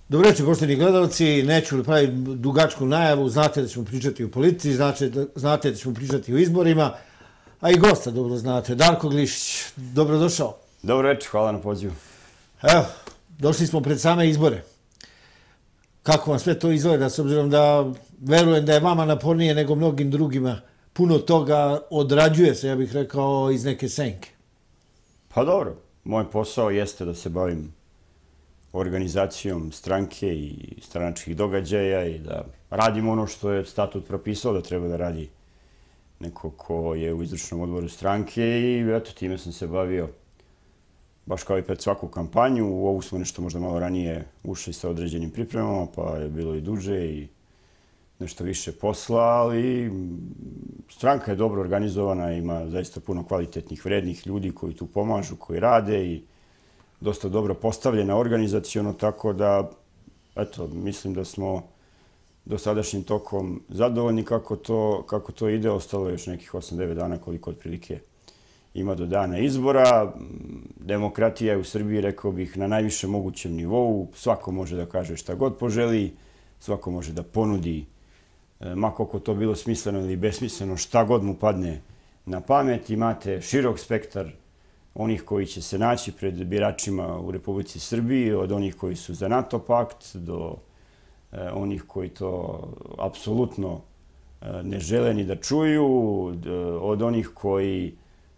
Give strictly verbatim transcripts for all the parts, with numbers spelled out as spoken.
Dobro večer, poštovani gledalci. Neću praviti dugačku najavu. Znate da ćemo pričati o politici, znate, znate da ćemo pričati o izborima, a i gosta dobro znate. Darko Glišić, dobrodošao. Dobro večer, hvala na pozivu. Evo, došli smo pred same izbore. Kako vam sve to izgleda, s obzirom da verujem da je vama napornije nego mnogim drugima. Puno toga odrađuje se, ja bih rekao, iz neke senke. Pa dobro, moj posao jeste da se bavim organizacijom stranke i stranačkih događaja i da radim ono što je statut propisao da treba da radi neko ko je u izvršnom odboru stranke i eto, time sam se bavio baš kao i pred svaku kampanju. U ovu smo nešto možda malo ranije ušli sa određenim pripremama, pa je bilo i duže i nešto više posla, ali stranka je dobro organizovana, ima zaista puno kvalitetnih, vrednih ljudi koji tu pomažu, koji rade i dosta dobro postavljena organizacijono, tako da, eto, mislim da smo dosadašnjim tokom zadovoljni kako to, kako to ide. Ostalo je još nekih osam devet dana koliko otprilike ima do dana izbora. Demokratija je u Srbiji, rekao bih, na najvišem mogućem nivou. Svako može da kaže šta god poželi, svako može da ponudi, ma koliko to bilo smisleno ili besmisleno, šta god mu padne na pamet. Imate širok spektar onih koji će se naći pred biračima u Republici Srbiji, od onih koji su za NATO pakt do onih koji to apsolutno ne žele ni da čuju, od onih koji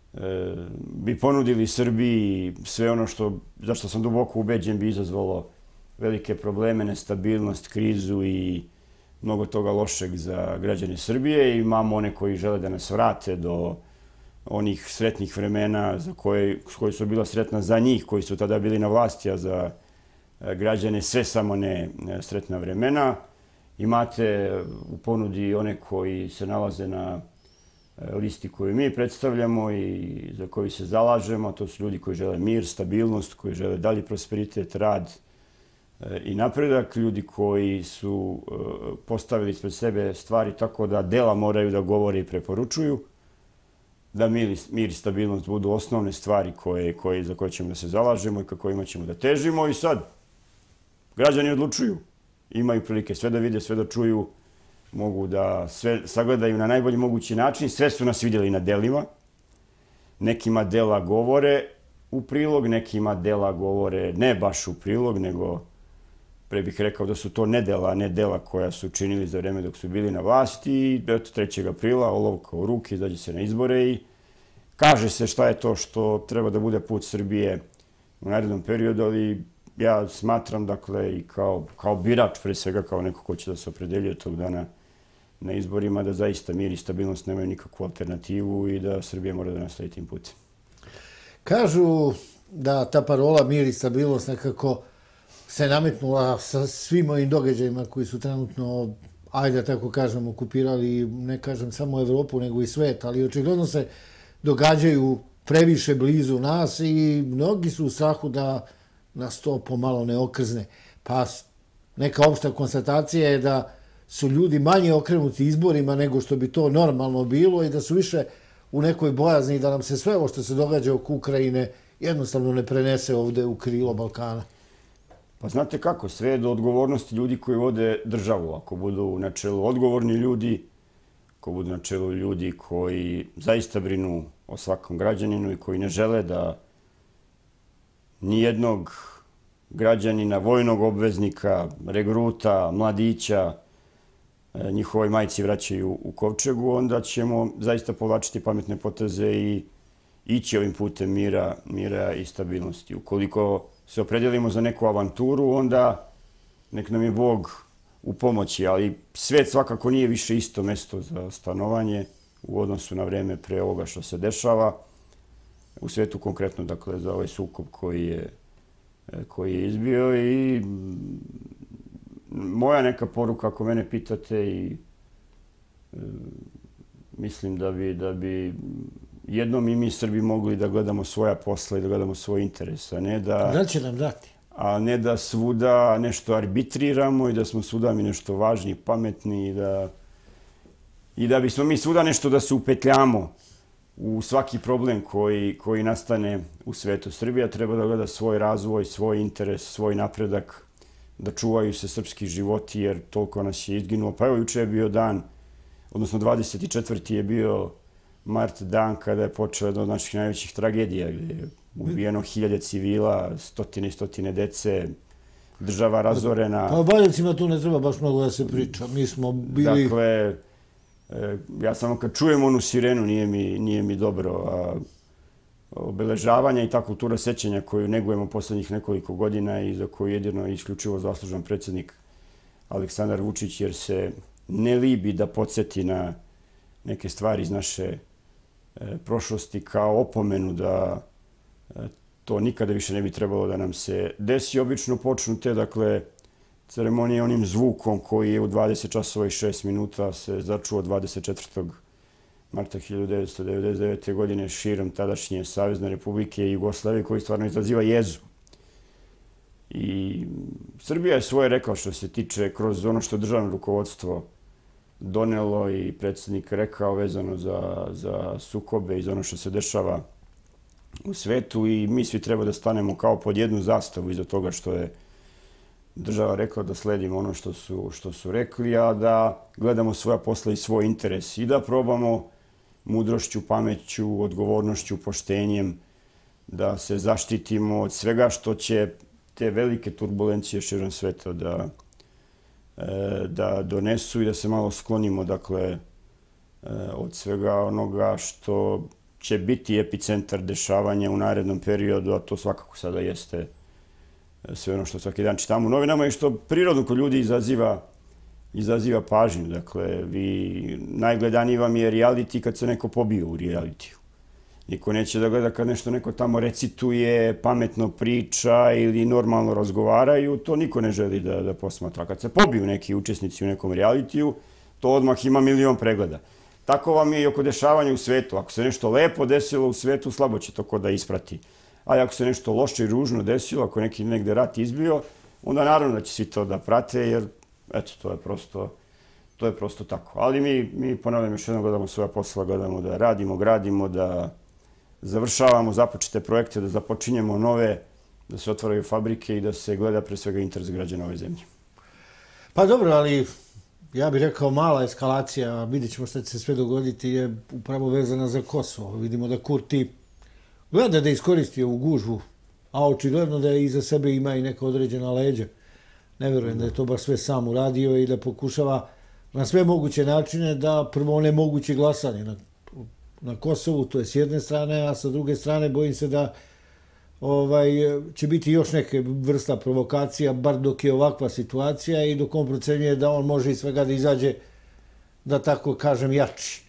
bi ponudili Srbiji sve ono što, za što sam duboko ubeđen, bi izazvalo velike probleme, nestabilnost, krizu i mnogo toga lošeg za građane Srbije. Imamo one koji žele da nas vrate do onih sretnih vremena za koje, koje su bila sretna za njih, koji su tada bili na vlasti, a za građane sve samo ne sretna vremena. Imate u ponudi one koji se nalaze na listi koju mi predstavljamo i za koju se zalažemo. To su ljudi koji žele mir, stabilnost, koji žele dalji prosperitet, rad i napredak. Ljudi koji su postavili ispred sebe stvari tako da dela moraju da govore i preporučuju, da mir, mir i stabilnost budu osnovne stvari koje, koje, za koje ćemo da se zalažemo i ka kojima ćemo da težimo. I sad, građani odlučuju. Imaju prilike sve da vide, sve da čuju, mogu da sve sagledaju na najbolji mogući način. Sve su nas vidjeli na delima. Nekima dela govore u prilog, nekima dela govore ne baš u prilog, nego pre bih rekao da su to nedela, a ne dela koja su činili za vreme dok su bili na vlasti. I eto, trećeg aprila, olovka u ruke, izađe se na izbore i kaže se šta je to što treba da bude put Srbije u narednom periodu, ali ja smatram, dakle, i kao, kao birač, pre svega kao neko ko će da se opredeljuje tog dana na izborima, da zaista mir i stabilnost nemaju nikakvu alternativu i da Srbija mora da nastavi tim putem. Kažu da ta parola mir i stabilnost nekako se nametnula sa svim ovim događajima koji su trenutno, ajde tako kažem, okupirali, ne kažem samo Evropu, nego i svet, ali očigledno se događaju previše blizu nas i mnogi su u strahu da nas to pomalo ne okrzne. Pa neka opšta konstatacija je da su ljudi manje okrenuti izborima nego što bi to normalno bilo i da su više u nekoj bojazni da nam se sve ovo što se događa oko Ukrajine jednostavno ne prenese ovde u krilo Balkana. Pa znate kako, sve je do odgovornosti ljudi koji vode državu. Ako budu na čelu odgovorni ljudi, ako budu na čelu ljudi koji zaista brinu o svakom građaninu i koji ne žele da nijednog građanina, vojnog obveznika, regruta, mladića, njihovoj majci vraćaju u kovčegu, onda ćemo zaista povlačiti pametne poteze i ići ovim putem mira, mira i stabilnosti. Ukoliko se opredelimo za neku avanturu, onda nek nam je Bog u pomoći, ali svet svakako nije više isto mesto za stanovanje u odnosu na vreme pre ovoga što se dešava. U svetu konkretno, dakle, za ovaj sukob koji je, koji je izbio i moja neka poruka, ako mene pitate, i e, mislim da bi, da bi jednom i mi Srbi mogli da gledamo svoja posla i da gledamo svoj interes, a ne da... Da će nam dati. A ne da svuda nešto arbitriramo i da smo svuda mi nešto važni, pametni i da, i da bismo mi svuda nešto da se upetljamo u svaki problem koji, koji nastane u svetu. Srbija treba da gleda svoj razvoj, svoj interes, svoj napredak, da čuvaju se srpski životi, jer toliko nas je izginulo. Pa evo, juče je bio dan, odnosno dvadeset četvrti je bio mart dan kada je počela jedna od naših najvećih tragedija, gdje je ubijeno hiljade civila, stotine i stotine dece, država razorena. Pa o Valjevcima tu ne treba baš mnogo da se priča. Mi smo bili... Dakle, ja samo kad čujem onu sirenu nije mi, nije mi dobro. A obeležavanja i ta kultura sećanja koju negujemo poslednjih nekoliko godina i za koju jedino i isključivo zaslužan predsjednik Aleksandar Vučić, jer se ne libi da podsjeti na neke stvari iz naše e, prošlosti kao opomenu da e, to nikada više ne bi trebalo da nam se desi. Obično počnu te, dakle, ceremonije onim zvukom koji je u dvadeset časova i šest minuta se začuo dvadeset četvrtog marta hiljadu devetsto devedeset devete. godine širom tadašnje Savezne Republike Jugoslavije, koji stvarno izaziva jezu. I Srbija je svoje rekla što se tiče kroz ono što državno rukovodstvo donelo i predsjednik rekao vezano za, za sukobe i za ono što se dešava u svetu, i mi svi treba da stanemo kao pod jednu zastavu iza toga što je država rekla, da sledimo ono što su, što su rekli, a da gledamo svoja posla i svoj interes i da probamo mudrošću, pameću, odgovornošću, poštenjem da se zaštitimo od svega što će te velike turbulencije širom sveta da, da donesu i da se malo sklonimo, dakle, od svega onoga što će biti epicentar dešavanja u narednom periodu, a to svakako sada jeste sve ono što svaki dan čitamo u novinama i što prirodno kod ljudi izaziva, izaziva pažnju. Dakle, vi, najgledaniji vam je reality kad se neko pobije u realitiju. Niko neće da gleda kad nešto neko tamo recituje, pametno priča ili normalno razgovaraju. To niko ne želi da, da posmatra. Kad se pobiju neki učesnici u nekom realitiju, to odmah ima milion pregleda. Tako vam je i oko dešavanja u svetu. Ako se nešto lepo desilo u svetu, slabo će to ko da isprati. A ako se nešto loše i ružno desilo, ako neki negde rat izbio, onda naravno da će svi to da prate, jer eto, to je prosto, to je prosto tako. Ali mi, mi ponavljam, još jednom gledamo svoja posla, gledamo da radimo, gradimo, da završavamo započete projekte, da započinjemo nove, da se otvaraju fabrike i da se gleda pre svega interes građana ove zemlje. Pa dobro, ali ja bih rekao mala eskalacija, vidjet ćemo šta će se sve dogoditi, je upravo vezana za Kosovo. Vidimo da Kurti gleda da iskoristi ovu gužvu, a očigledno da iza sebe ima i neka određena leđa. Ne vjerujem da je to baš sve sam uradio i da pokušava na sve moguće načine da prvo onemogući glasanje na, na Kosovu, to je s jedne strane, a sa druge strane bojim se da ovaj, će biti još neke vrsta provokacija, bar dok je ovakva situacija i dok on procenjuje da on može iz svega da izađe, da tako kažem, jači.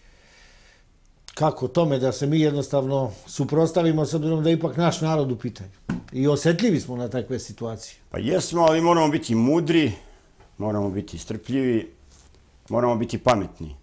Kako tome da se mi jednostavno suprotstavimo, s obzirom da je ipak naš narod u pitanju. I osjetljivi smo na takve situacije. Pa jesmo, ali moramo biti mudri, moramo biti strpljivi, moramo biti pametni.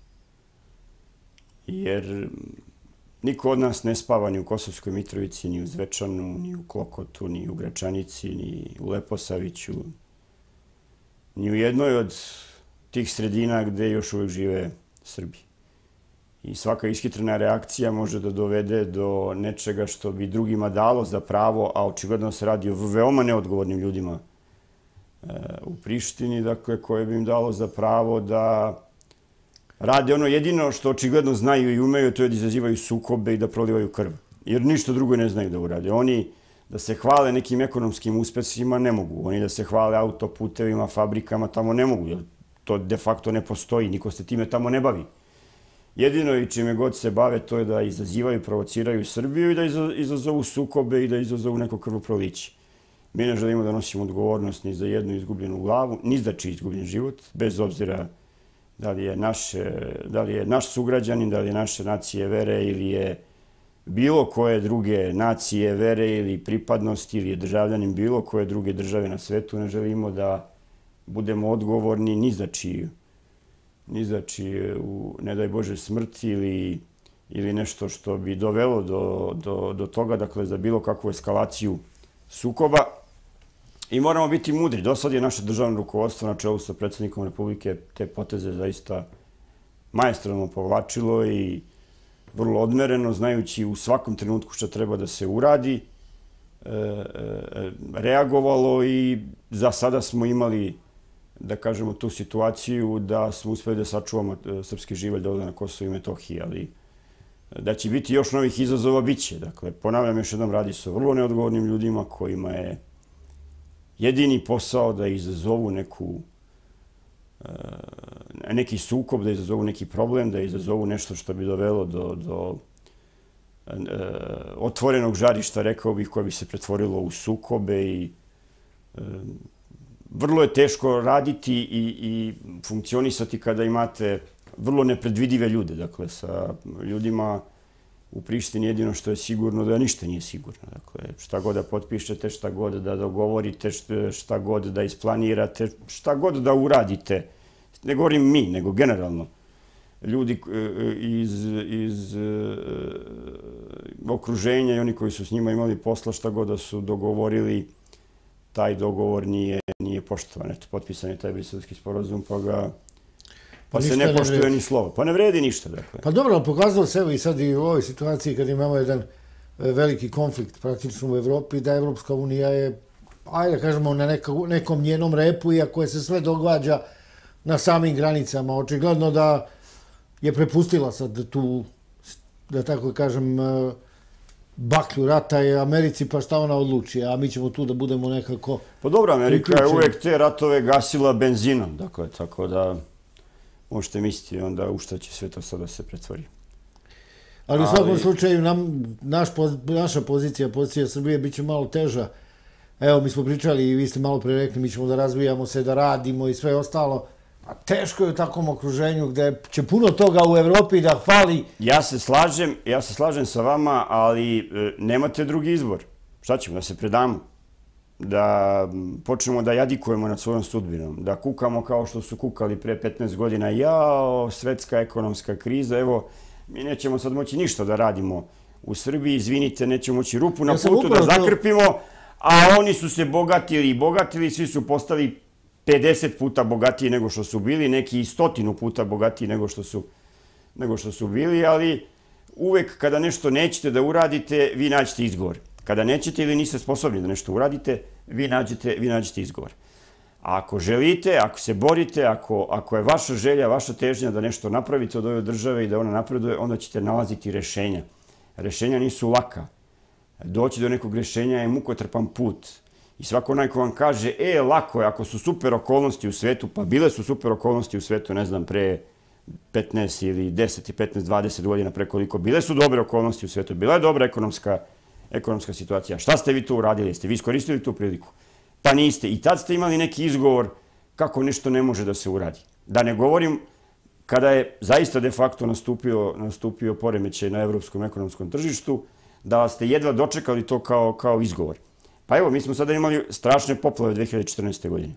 Jer niko od nas ne spava ni u Kosovskoj Mitrovici, ni u Zvečanu, ni u Klokotu, ni u Gračanici, ni u Leposaviću, ni u jednoj od tih sredina gde još uvijek žive Srbi. I svaka ishitrena reakcija može da dovede do nečega što bi drugima dalo za pravo, a očigledno se radi o veoma neodgovornim ljudima e, u Prištini, dakle, koje bi im dalo za pravo da rade ono jedino što očigledno znaju i umeju, to je da izazivaju sukobe i da prolivaju krv. Jer ništa drugo ne znaju da urade. Oni da se hvale nekim ekonomskim uspesima ne mogu. Oni da se hvale autoputevima, fabrikama tamo ne mogu, jer to de facto ne postoji. Niko se time tamo ne bavi. Jedino i čime god se bave to je da izazivaju, provociraju Srbiju i da izazovu sukobe i da izazovu neko krvoproliće. Mi ne želimo da nosimo odgovornost ni za jednu izgubljenu glavu, ni za čiji izgubljen život, bez obzira da li je, naše, da li je naš sugrađanin, da li je naše nacije vere ili je bilo koje druge nacije vere ili pripadnosti ili je državljanin bilo koje druge države na svetu. Ne želimo da budemo odgovorni ni za čiju. Ni za čiju, ne daj Bože, smrti ili, ili nešto što bi dovelo do, do, do toga, dakle, za bilo kakvu eskalaciju sukoba. I moramo biti mudri. Do sad je naše državno rukovodstvo na čelu sa predsjednikom Republike te poteze zaista maestralno povlačilo i vrlo odmereno, znajući u svakom trenutku što treba da se uradi. reagovalo i za sada smo imali, da kažemo, tu situaciju da smo uspeli da sačuvamo srpski živalj ovdje na Kosovu i Metohiji, ali da će biti još novih izazova, bit će. Dakle, ponavljam još jednom, radi se o vrlo neodgovornim ljudima kojima je jedini posao da izazovu neku, neki sukob, da izazovu neki problem, da izazovu nešto što bi dovelo do, do otvorenog žarišta, rekao bih, koje bi se pretvorilo u sukobe i vrlo je teško raditi i, i funkcionisati kada imate vrlo nepredvidive ljude. Dakle, sa ljudima u Prištini jedino što je sigurno da ništa nije sigurno. Dakle, šta god da potpišete, šta god da dogovorite, šta god da isplanirate, šta god da uradite. Ne govorim mi, nego generalno. Ljudi iz, iz okruženja i oni koji su s njima imali posla, šta god da su dogovorili, taj dogovor nije, nije poštovan. Eto, potpisan je taj briselski sporazum, pa ga pa se ne poštuje ni slovo. Pa ne vredi ništa, dakle. Pa dobro, pokazalo se evo i sad i u ovoj situaciji kad imamo jedan veliki konflikt praktično u Evropi, da Evropska unija je, ajde kažemo, na nekom njenom repu, iako je se sve događa na samim granicama. Očigledno da je prepustila sad tu, da tako kažem, baklju rata je Americi, pa šta ona odluči, a mi ćemo tu da budemo nekako... Pa dobro, Amerika je uvek te ratove gasila benzinom, dakle, tako da možete misliti onda u šta će sve to sada se pretvori. Ali u svakom slučaju nam, naš, naša pozicija, pozicija Srbije, bit će malo teža. Evo, mi smo pričali i vi ste malo pre rekli, mi ćemo da razvijamo se, da radimo i sve ostalo. A teško je u takvom okruženju gde će puno toga u Evropi da fali. Ja se slažem, ja se slažem sa vama, ali e, nemate drugi izbor. Šta ćemo, da se predamo? Da počnemo da jadikujemo nad svojom sudbinom, da kukamo kao što su kukali pre petnaest godina. Jao, svetska ekonomska kriza, evo, mi nećemo sad moći ništa da radimo u Srbiji, izvinite, nećemo moći rupu na putu da zakrpimo, a oni su se bogatili i bogatili, svi su postali pedeset puta bogatiji nego što su bili, neki i stotinu puta bogatiji nego što su, nego što su bili, ali uvek kada nešto nećete da uradite, vi nađete izgovor. Kada nećete ili niste sposobni da nešto uradite, vi nađete, vi nađete izgovor. A ako želite, ako se borite, ako, ako je vaša želja, vaša težnja da nešto napravite od ove države i da ona napreduje, onda ćete nalaziti rešenja. Rešenja nisu laka. Doći do nekog rešenja je mukotrpan put. I svako onaj ko vam kaže, e, lako je, ako su super okolnosti u svetu, pa bile su super okolnosti u svetu, ne znam, pre petnaest ili deset, petnaest, dvadeset godina, pre koliko, bile su dobre okolnosti u svetu, bila je dobra ekonomska, ekonomska situacija. Šta ste vi tu uradili? Jeste vi iskoristili tu priliku? Pa niste. I tad ste imali neki izgovor kako nešto ne može da se uradi. Da ne govorim kada je zaista de facto nastupio, nastupio poremećaj na evropskom ekonomskom tržištu, da ste jedva dočekali to kao, kao izgovor. Pa evo, mi smo sada imali strašne poplave dve hiljade četrnaeste. godine.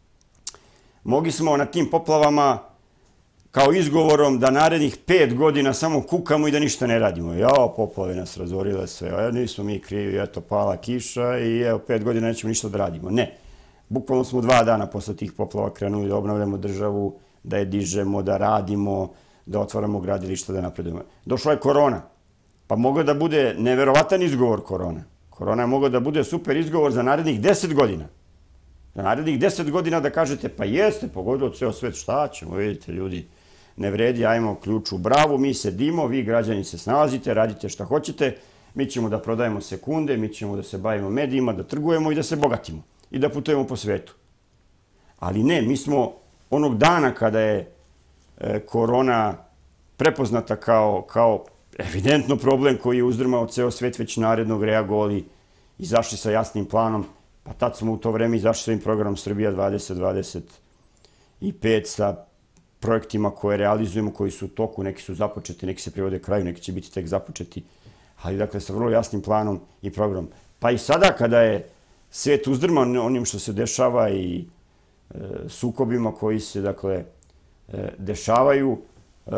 Mogli smo na tim poplavama kao izgovorom da narednih pet godina samo kukamo i da ništa ne radimo. Jao, poplave nas razorile sve, a nismo mi krivi, eto, pala kiša i evo, pet godina nećemo ništa da radimo. Ne. Bukvalno smo dva dana posle tih poplava krenuli da obnavljamo državu, da je dižemo, da radimo, da otvaramo gradilišta, da napredujemo. Došla je korona. Pa mogla da bude neverovatan izgovor korona. Korona je mogla da bude super izgovor za narednih deset godina. Za narednih deset godina da kažete, pa jeste, pogodilo ceo svet, šta ćemo, vidite ljudi, ne vredi, ajmo ključ u bravu, mi sedimo, vi građani se snalazite, radite šta hoćete, mi ćemo da prodajemo sekunde, mi ćemo da se bavimo medijima, da trgujemo i da se bogatimo i da putujemo po svetu. Ali ne, mi smo onog dana kada je e, korona prepoznata kao, kao evidentno problem koji je uzdrmao ceo svet, već narednog reagovali, izašli sa jasnim planom, pa tad smo u to vreme izašli sa ovim programom Srbija dvadeset dvadeset pet sa projektima koje realizujemo, koji su u toku, neki su započeti, neki se privode kraju, neki će biti tek započeti, ali dakle sa vrlo jasnim planom i programom. Pa i sada kada je svet uzdrman onim što se dešava i e, sukobima koji se dakle e, dešavaju, e,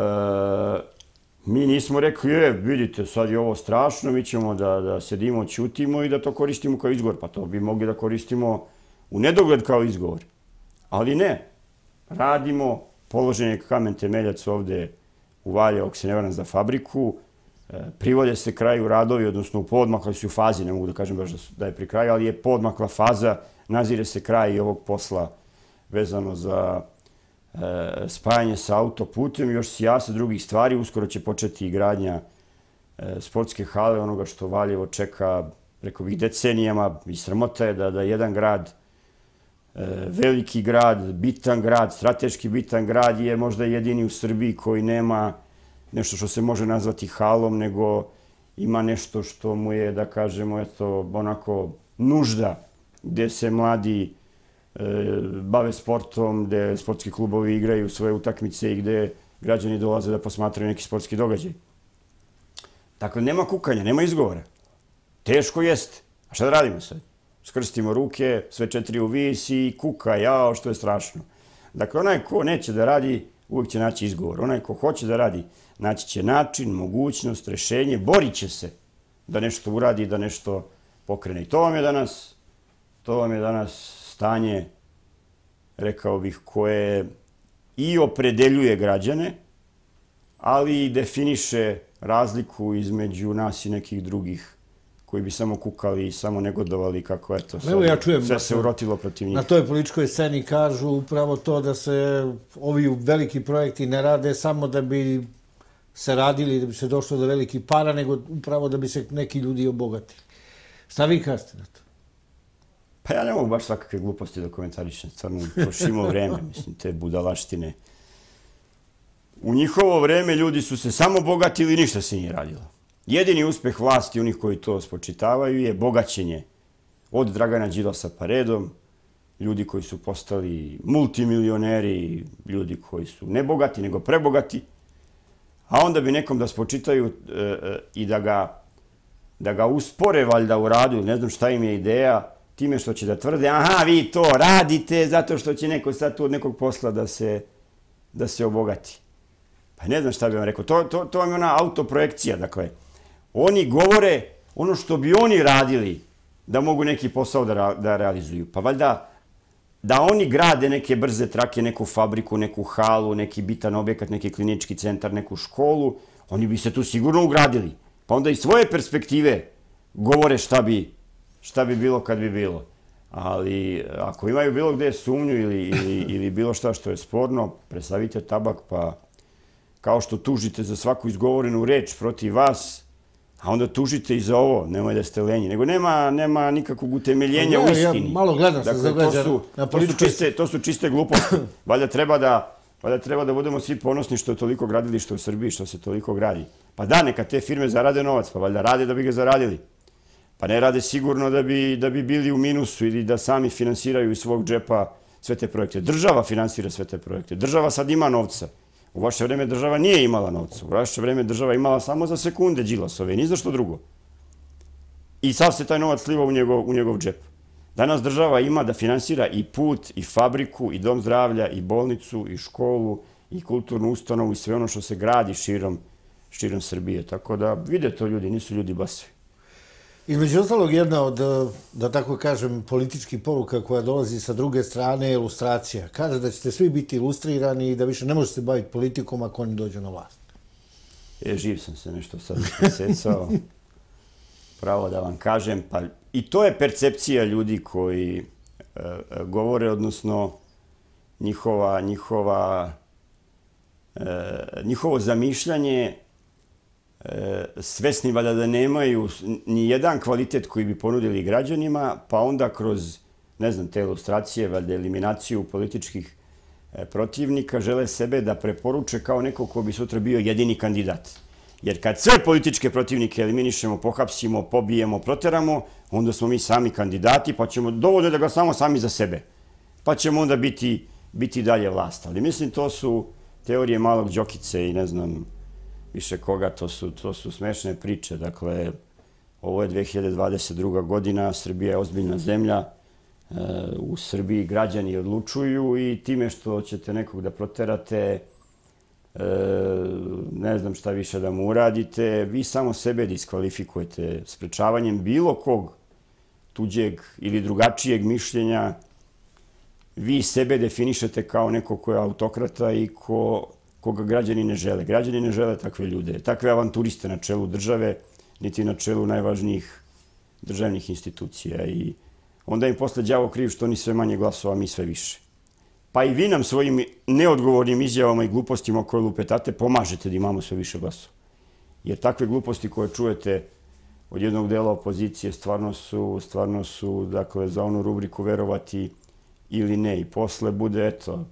mi nismo rekli, je, vidite, sad je ovo strašno, mi ćemo da, da sedimo, ćutimo i da to koristimo kao izgovor. Pa to bi mogli da koristimo u nedogled kao izgovor. Ali ne, radimo, položen je kamen temeljac ovde u Valjevu, ako se ne varam, za fabriku, Privode se kraju radovi, odnosno u poodmakloj su fazi, ne mogu da kažem baš da je pri kraju, ali je poodmakla faza, nazire se kraj i ovog posla vezano za spajanje sa autoputem, još sijasa drugih stvari, uskoro će početi i gradnja sportske hale, onoga što Valjevo čeka preko ovih decenijama i sramota je da, da jedan grad, veliki grad, bitan grad, strateški bitan grad je možda jedini u Srbiji koji nema nešto što se može nazvati halom, nego ima nešto što mu je, da kažemo, eto, onako nužda, gde se mladi e, bave sportom, gde sportski klubovi igraju svoje utakmice i gde građani dolaze da posmatraju neki sportski događaj. Dakle, nema kukanja, nema izgovora. Teško jeste. A šta da radimo sad? Skrstimo ruke, sve četiri u vis i kuka, jao, što je strašno. Dakle, onaj ko neće da radi, uvijek će naći izgovor. Onaj ko hoće da radi, naći će način, mogućnost, rešenje, borit će se da nešto uradi, da nešto pokrene. I to vam je danas, to vam je danas stanje, rekao bih, koje i opredeljuje građane, ali i definiše razliku između nas i nekih drugih koji bi samo kukali i samo negodovali kako eto Evo ja čujem sve se urotilo protiv njih. Na toj političkoj sceni kažu upravo to da se ovi veliki projekti ne rade samo da bi se radili, da bi se došlo do velikih para, nego upravo da bi se neki ljudi obogatili. Šta vi kažete na to? Pa ja ne mogu baš svakakve gluposti da komentarišem, stvarno trošimo vreme, mislim, te budalaštine. U njihovo vreme ljudi su se samo bogatili i ništa se nije radilo. Jedini uspeh vlasti, onih koji to spočitavaju, je bogaćenje od Dragana Đilasa pa redom, ljudi koji su postali multimilioneri, ljudi koji su ne bogati, nego prebogati, a onda bi nekom da spočitaju e, e, i da ga, da ga uspore valjda u radu, ne znam šta im je ideja, time što će da tvrde, aha, vi to radite zato što će neko sad tu od nekog posla da se, da se obogati. Pa ne znam šta bih vam rekao, to, to, to vam je ona autoprojekcija, dakle, oni govore ono što bi oni radili da mogu neki posao da, da realizuju. Pa valjda da oni grade neke brze trake, neku fabriku, neku halu, neki bitan objekat, neki klinički centar, neku školu, oni bi se tu sigurno ugradili. Pa onda iz svoje perspektive govore šta bi, šta bi bilo kad bi bilo. Ali ako imaju bilo gde sumnju ili, ili, ili bilo šta što je sporno, prestavite tabak, pa kao što tužite za svaku izgovorenu reč protiv vas, a onda tužite i za ovo, nemoj da ste lenji. Nego nema, nema nikakvog utemeljenja ja, u istini. Ja malo gledam se zagađa na političkoj... To su čiste, to su čiste gluposti. Valjda treba da, valjda treba da budemo svi ponosni što je toliko gradilišta u Srbiji, što se toliko gradi. Pa da, neka te firme zarade novac, pa valjda rade da bi ga zaradili. Pa ne rade sigurno da bi, da bi bili u minusu ili da sami finansiraju iz svog džepa sve te projekte. Država finansira sve te projekte. Država sad ima novca. U vaše vreme država nije imala novca. U vaše vreme država imala samo za sekunde Đilasove, ni za što drugo. I sad se taj novac sliva u njegov, u njegov džep. Danas država ima da finansira i put, i fabriku, i dom zdravlja, i bolnicu, i školu, i kulturnu ustanovu, i sve ono što se gradi širom, širom Srbije. Tako da vide to ljudi, nisu ljudi basevi. Između ostalog, jedna od, da tako kažem, političkih poruka koja dolazi sa druge strane je ilustracija. Kaže da ćete svi biti ilustrirani i da više ne možete se baviti politikom ako oni dođu na vlast. E, živ sam se nešto sad presecao. Pravo da vam kažem. Pa, i to je percepcija ljudi koji e, govore, odnosno njihova, njihova, e, njihovo zamišljanje svesni valjda da nemaju ni jedan kvalitet koji bi ponudili građanima, pa onda kroz, ne znam, te ilustracije, valjda eliminaciju političkih protivnika, žele sebe da preporuče kao neko ko bi sutra bio jedini kandidat. Jer kad sve političke protivnike eliminišemo, pohapsimo, pobijemo, proteramo, onda smo mi sami kandidati, pa ćemo dovoljno da ga samo sami za sebe. Pa ćemo onda biti, biti dalje vlast. Ali mislim, to su teorije malog Đokice i ne znam više koga, to su, to su smešne priče. Dakle, ovo je dve hiljade dvadeset druga godina, Srbija je ozbiljna zemlja, u Srbiji građani odlučuju i time što ćete nekog da proterate, ne znam šta više da mu uradite, vi samo sebe diskvalifikujete sprečavanjem bilo kog tuđeg ili drugačijeg mišljenja. Vi sebe definišete kao neko ko je autokrata i ko koga građani ne žele. Građani ne žele takve ljude, takve avanturiste na čelu države, niti na čelu najvažnijih državnih institucija. I onda im posle đavo kriv što oni sve manje glasova, mi sve više. Pa i vi nam svojim neodgovornim izjavama i glupostima koje lupetate pomažete da imamo sve više glasova. Jer takve gluposti koje čujete od jednog dela opozicije stvarno su, stvarno su, dakle, za onu rubriku verovati ili ne. I posle bude, eto,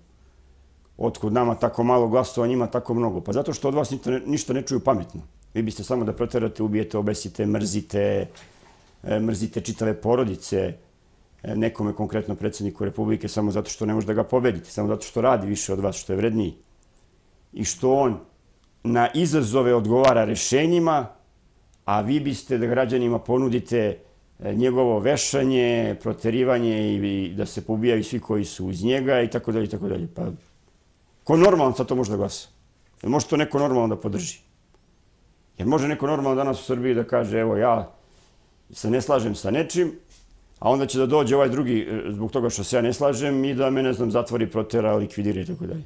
otkud nama tako malo glasova, njima tako mnogo. Pa zato što od vas ništa ne čuju pametno. Vi biste samo da proterate, ubijete, obesite, mrzite, mrzite čitave porodice nekome, konkretno predsjedniku Republike, samo zato što ne može da ga pobedite, samo zato što radi više od vas, što je vredniji. I što on na izazove odgovara rešenjima, a vi biste da građanima ponudite njegovo vešanje, proterivanje i da se pobijaju svi koji su uz njega i tako dalje i tako dalje. Pa ko normalno sad to može da glasa? Jer može to neko normalno da podrži? Jer može neko normalno danas u Srbiji da kaže, evo ja se ne slažem sa nečim, a onda će da dođe ovaj drugi zbog toga što se ja ne slažem i da me, ne znam, zatvori, protera, likvidira i tako dalje.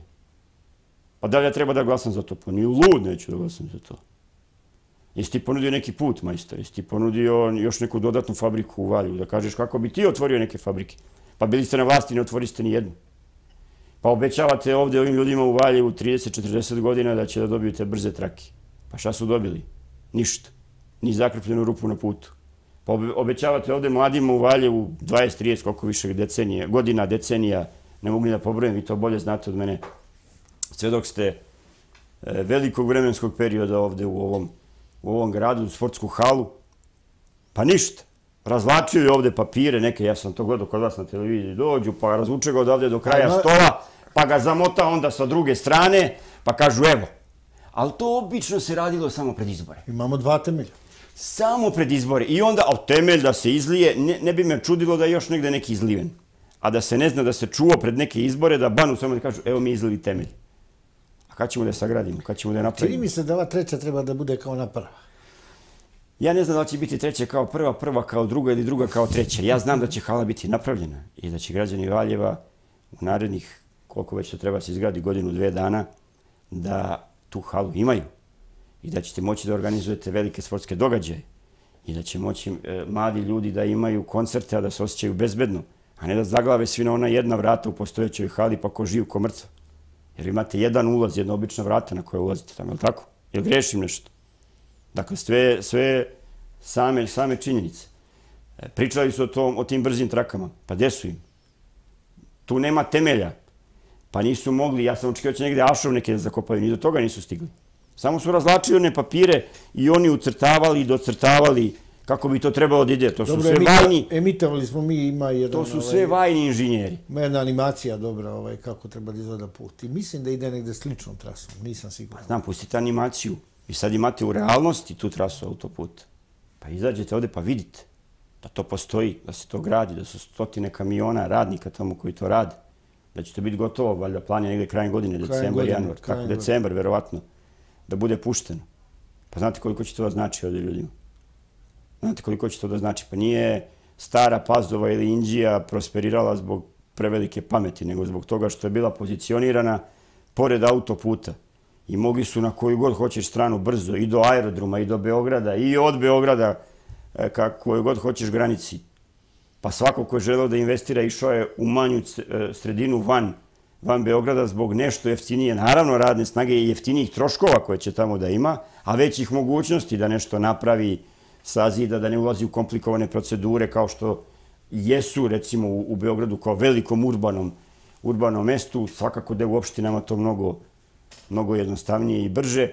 Pa da li ja treba da glasam za to? Pa ni lud neću da glasam za to. Jesi ti ponudio neki put, majstor? Jesi ti ponudio još neku dodatnu fabriku u Valjevu? Da kažeš kako bi ti otvorio neke fabrike? Pa bili ste na vlasti i ne otvoriste ni jednu. Pa obećavate ovdje ovim ljudima u Valjevu trideset četrdeset godina da će da dobiju te brze trake. Pa šta su dobili? Ništa. Ni zakrpljenu rupu na putu. Pa obećavate ovdje mladima u Valjevu dvadeset trideset koliko više decenija, godina, decenija, ne mogu ni da pobrojim, vi to bolje znate od mene. Sve dok ste velikog vremenskog perioda ovdje u ovom, u ovom gradu, u sportsku halu, pa ništa. Razvlačili ovdje papire, neke, ja sam to gledao kod vas na televiziji, dođu, pa razvuče ga odavde do kraja stola, pa ga zamota onda sa druge strane, pa kažu evo. Ali to obično se radilo samo pred izbore. Imamo dva temelja. Samo pred izbore. I onda, a temelj da se izlije, ne, ne bi me čudilo da je još negde neki izliven. A da se ne zna da se čuo pred neke izbore, da banu samo da kažu, evo mi izlili temelj. A kad ćemo da je sagradimo, kad ćemo da je napravimo? Čini mi se da ova treća treba da bude kao ona prva. Ja ne znam da će biti treća kao prva, prva kao druga ili druga kao treća. Ja znam da će hala biti napravljena i da će građani Valjeva u narednih, koliko već to treba se izgradi, godinu, dve dana, da tu halu imaju. I da ćete moći da organizujete velike sportske događaje. I da će moći e, mladi ljudi da imaju koncerte, a da se osjećaju bezbedno. A ne da zaglave svi na ona jedna vrata u postojećoj hali, pa ko živ, ko mrtva. Jer imate jedan ulaz, jedna obična vrata na koje ulazite tamo, je li tako? Jel grešim nešto? Dakle, sve, sve same, same činjenice. E, pričali su o, tom, o tim brzim trakama. Pa gde su im? Tu nema temelja. Pa nisu mogli, ja sam očekio će negde ašov neke da zakopaju, ni do toga nisu stigli. Samo su razlačili one papire i oni ucrtavali i docrtavali kako bi to trebalo da ide. To su sve vajni... Emitovali smo mi, ima jedan... To su sve vajni inženjeri. Ima jedna animacija dobra kako treba da izgleda put. I mislim da ide negde sličnom trasom, nisam siguran. Znam, pustite animaciju. Vi sad imate u realnosti tu trasu autoputa. Pa izađete ovde pa vidite da to postoji, da se to gradi, da su stotine kamiona radnika tamo koji to rade. Da će to biti gotovo, valjda plan je negde krajem godine, decembar, januar, tako, decembar, verovatno, da bude pušteno. Pa znate koliko će to da znači ovdje ljudima? Znate koliko će to da znači? Pa nije stara Pazova ili Inđija prosperirala zbog prevelike pameti, nego zbog toga što je bila pozicionirana pored autoputa. I mogli su na koju god hoćeš stranu brzo, i do aerodroma, i do Beograda, i od Beograda, koju god hoćeš granici. Pa svako ko je želeo da investira išao je u manju sredinu van, van Beograda zbog nešto jeftinije, naravno radne snage i jeftinijih troškova koje će tamo da ima, a većih mogućnosti da nešto napravi, sazida, da ne ulazi u komplikovane procedure kao što jesu recimo u, u Beogradu kao velikom urbanom, urbanom mestu, svakako da je u opštinama to mnogo, mnogo jednostavnije i brže,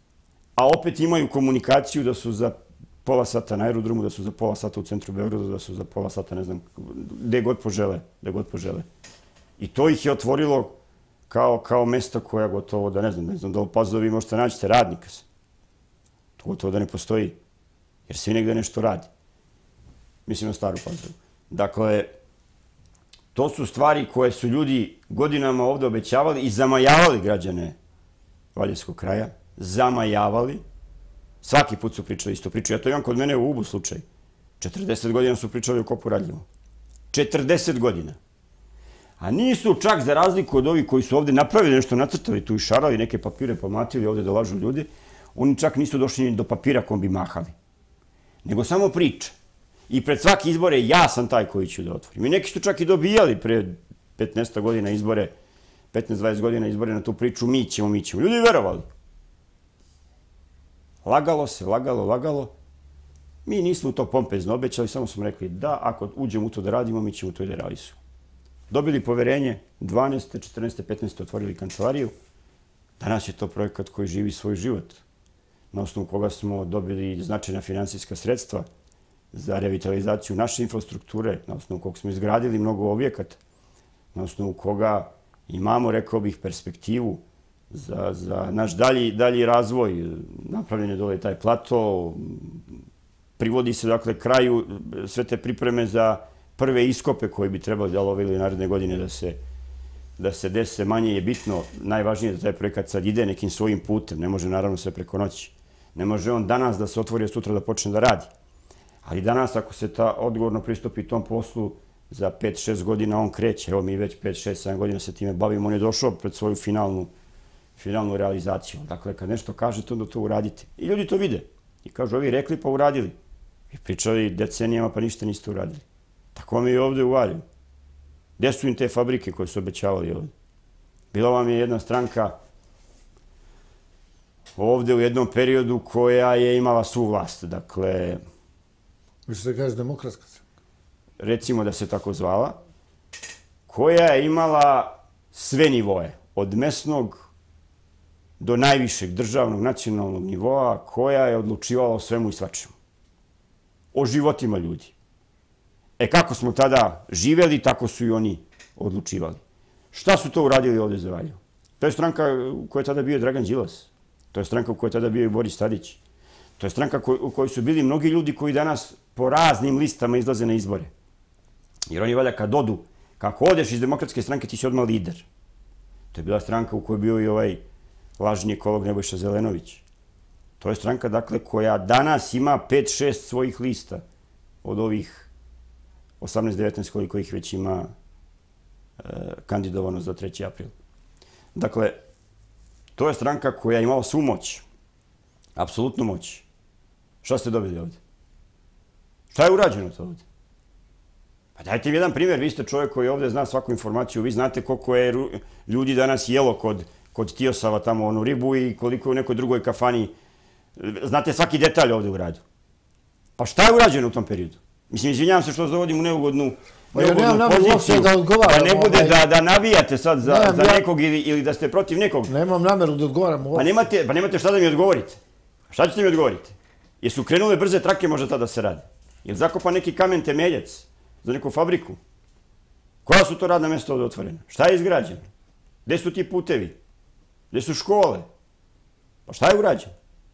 a opet imaju komunikaciju da su za pola sata na aerodromu, da su za pola sata u centru Beograda, da su za pola sata, ne znam, gde god požele, gde god požele. I to ih je otvorilo kao, kao mesto koja gotovo da, ne znam, ne znam, da u Pazovi možete naćete radnika. To gotovo da ne postoji, jer svi negde nešto radi. Mislim na staru Pazovu. Dakle, to su stvari koje su ljudi godinama ovde obećavali i zamajavali građane Valjevskog kraja. Zamajavali. Svaki put su pričali isto priču. Ja to imam kod mene u Ubu slučaj. četrdeset godina su pričali o kopu Radljevu. četrdeset godina. A nisu čak za razliku od ovih koji su ovdje napravili nešto, nacrtali tu i šarali, neke papire pomlatili, ovdje da lažu ljudi, oni čak nisu došli ni do papira kom bi mahali. Nego samo priče. I pred svaki izbore ja sam taj koji ću da otvorim. I neki su čak i dobijali pre petnaest godina izbore, petnaest dvadeset godina izbore na tu priču, mi ćemo, mi ćemo. Ljudi verovali. Lagalo se, lagalo, lagalo. Mi nismo to pompezno obećali, samo smo rekli da, ako uđemo u to da radimo, mi ćemo to i da realizujemo. Dobili poverenje, dvanaeste, četrnaeste, petnaeste otvorili kancelariju. Danas je to projekat koji živi svoj život, na osnovu koga smo dobili značajna finansijska sredstva za revitalizaciju naše infrastrukture, na osnovu koga smo izgradili mnogo objekata, na osnovu koga imamo, rekao bih, perspektivu za, za naš dalji, dalji razvoj. Napravljen je dole taj plato, privodi se dakle kraju sve te pripreme za prve iskope koji bi trebali da lovili naredne godine da se, da se dese. Manje je bitno, najvažnije da taj projekat sad ide nekim svojim putem, ne može naravno sve preko noći. Ne može on danas da se otvori, a sutra da počne da radi. Ali danas, ako se ta odgovorno pristupi tom poslu, za pet šest godina on kreće. Evo mi već pet šest sedam godina se time bavimo, on je došao pred svoju finalnu, finalnu realizaciju. Dakle, kad nešto kažete, onda to uradite. I ljudi to vide. I kažu, ovi rekli pa uradili. I pričali decenijama pa ništa niste uradili. Tako vam je i ovdje u Valju. Gdje su im te fabrike koje su obećavali ovdje? Bila vam je jedna stranka ovdje u jednom periodu koja je imala svu vlast. Dakle, više se kaže demokratska stranka. Recimo da se tako zvala, koja je imala sve nivoe, od mesnog do najvišeg državnog, nacionalnog nivoa, koja je odlučivala o svemu i svačemu. O životima ljudi. E kako smo tada živeli, tako su i oni odlučivali. Šta su to uradili ovdje za Valjevo? To je stranka u kojoj je tada bio Dragan Đilas. To je stranka u kojoj je tada bio i Boris Tadić. To je stranka u kojoj su bili mnogi ljudi koji danas po raznim listama izlaze na izbore. Jer oni valjda kad odu, kako odeš iz demokratske stranke, ti si odmah lider. To je bila stranka u kojoj je bio i ovaj lažni ekolog Nebojša Zelenović. To je stranka, dakle, koja danas ima pet šest svojih lista od ovih osamnaest devetnaest koliko ih već ima e, kandidovano za treći april. Dakle, to je stranka koja je imala svu moć. Apsolutnu moć. Šta ste dobili ovdje? Šta je urađeno to ovdje? Pa dajte mi jedan primjer, vi ste čovjek koji ovdje zna svaku informaciju, vi znate koliko je ljudi danas jelo kod, kod Tiosava tamo onu ribu i koliko je u nekoj drugoj kafani. Znate svaki detalj ovdje u gradu. Pa šta je urađeno u tom periodu? Mislim, izvinjavam se što zavodim u neugodnu, pa ja neugodnu poziciju, da, da ne bude ovaj... da, da navijate sad za, nemam, za ja... nekog ili, ili da ste protiv nekog. Nemam nameru da odgovaram uopšte. Pa nemate, pa nemate šta da mi odgovorite. Šta ćete mi odgovoriti? Jesu krenule brze trake možda tada se radi? Jel zakopa neki kamen temeljac za neku fabriku? Koja su to radna mjesta ovdje otvorena? Šta je izgrađeno? Gdje su ti putevi? Gdje su škole? Pa šta je urađeno?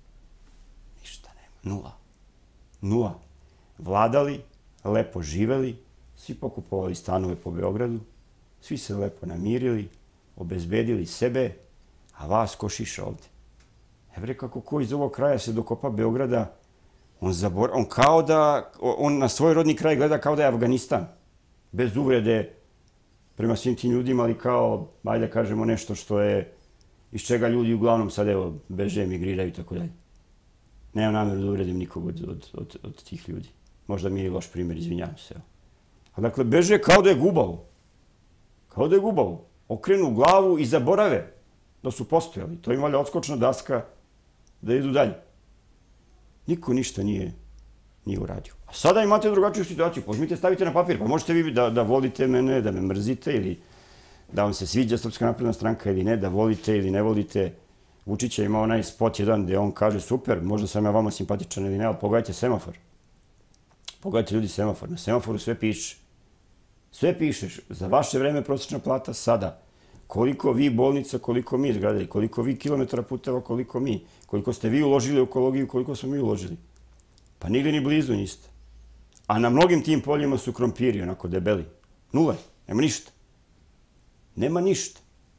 Ništa nema. Nula. Nula. Vladali, lepo živeli, svi pokupovali stanove po Beogradu, svi se lepo namirili, obezbedili sebe, a vas ko šiša ovdje. Ebre, kako ko iz ovog kraja se dokopa Beograda, on, zabor... on kao da, on na svoj rodni kraj gleda kao da je Afganistan. Bez uvrede prema svim tim ljudima, ali kao, ajde da kažemo nešto što je, iz čega ljudi uglavnom sad evo beže, migriraju i tako dalje. Nemam namjeru da uvredim nikog od, od, od, od tih ljudi. Možda mi je loš primjer, izvinjavam se. A dakle, beže kao da je gubavo. Kao da je gubavo. Okrenu glavu i zaborave da su postojali. To im valjda odskočna daska da idu dalje. Niko ništa nije, nije uradio. A sada imate drugačiju situaciju. Pozmite, stavite na papir. Pa možete vi da, da volite mene, da me mrzite ili da vam se sviđa Srpska napredna stranka ili ne, da volite ili ne volite. Vučić je imao onaj spot jedan gdje on kaže super, možda sam ja vama simpatičan ili ne, ali pogledajte semafor. Pogledajte ljudi semafor. Na semaforu sve piše. Sve pišeš. Za vaše vreme prosječna plata sada. Koliko vi bolnica, koliko mi izgradili, koliko vi kilometara puteva, koliko mi. Koliko ste vi uložili u ekologiju, koliko smo mi uložili. Pa nigdje ni blizu niste. A na mnogim tim poljima su krompiri, onako debeli. Nula. Nema ništa. Nema ništa.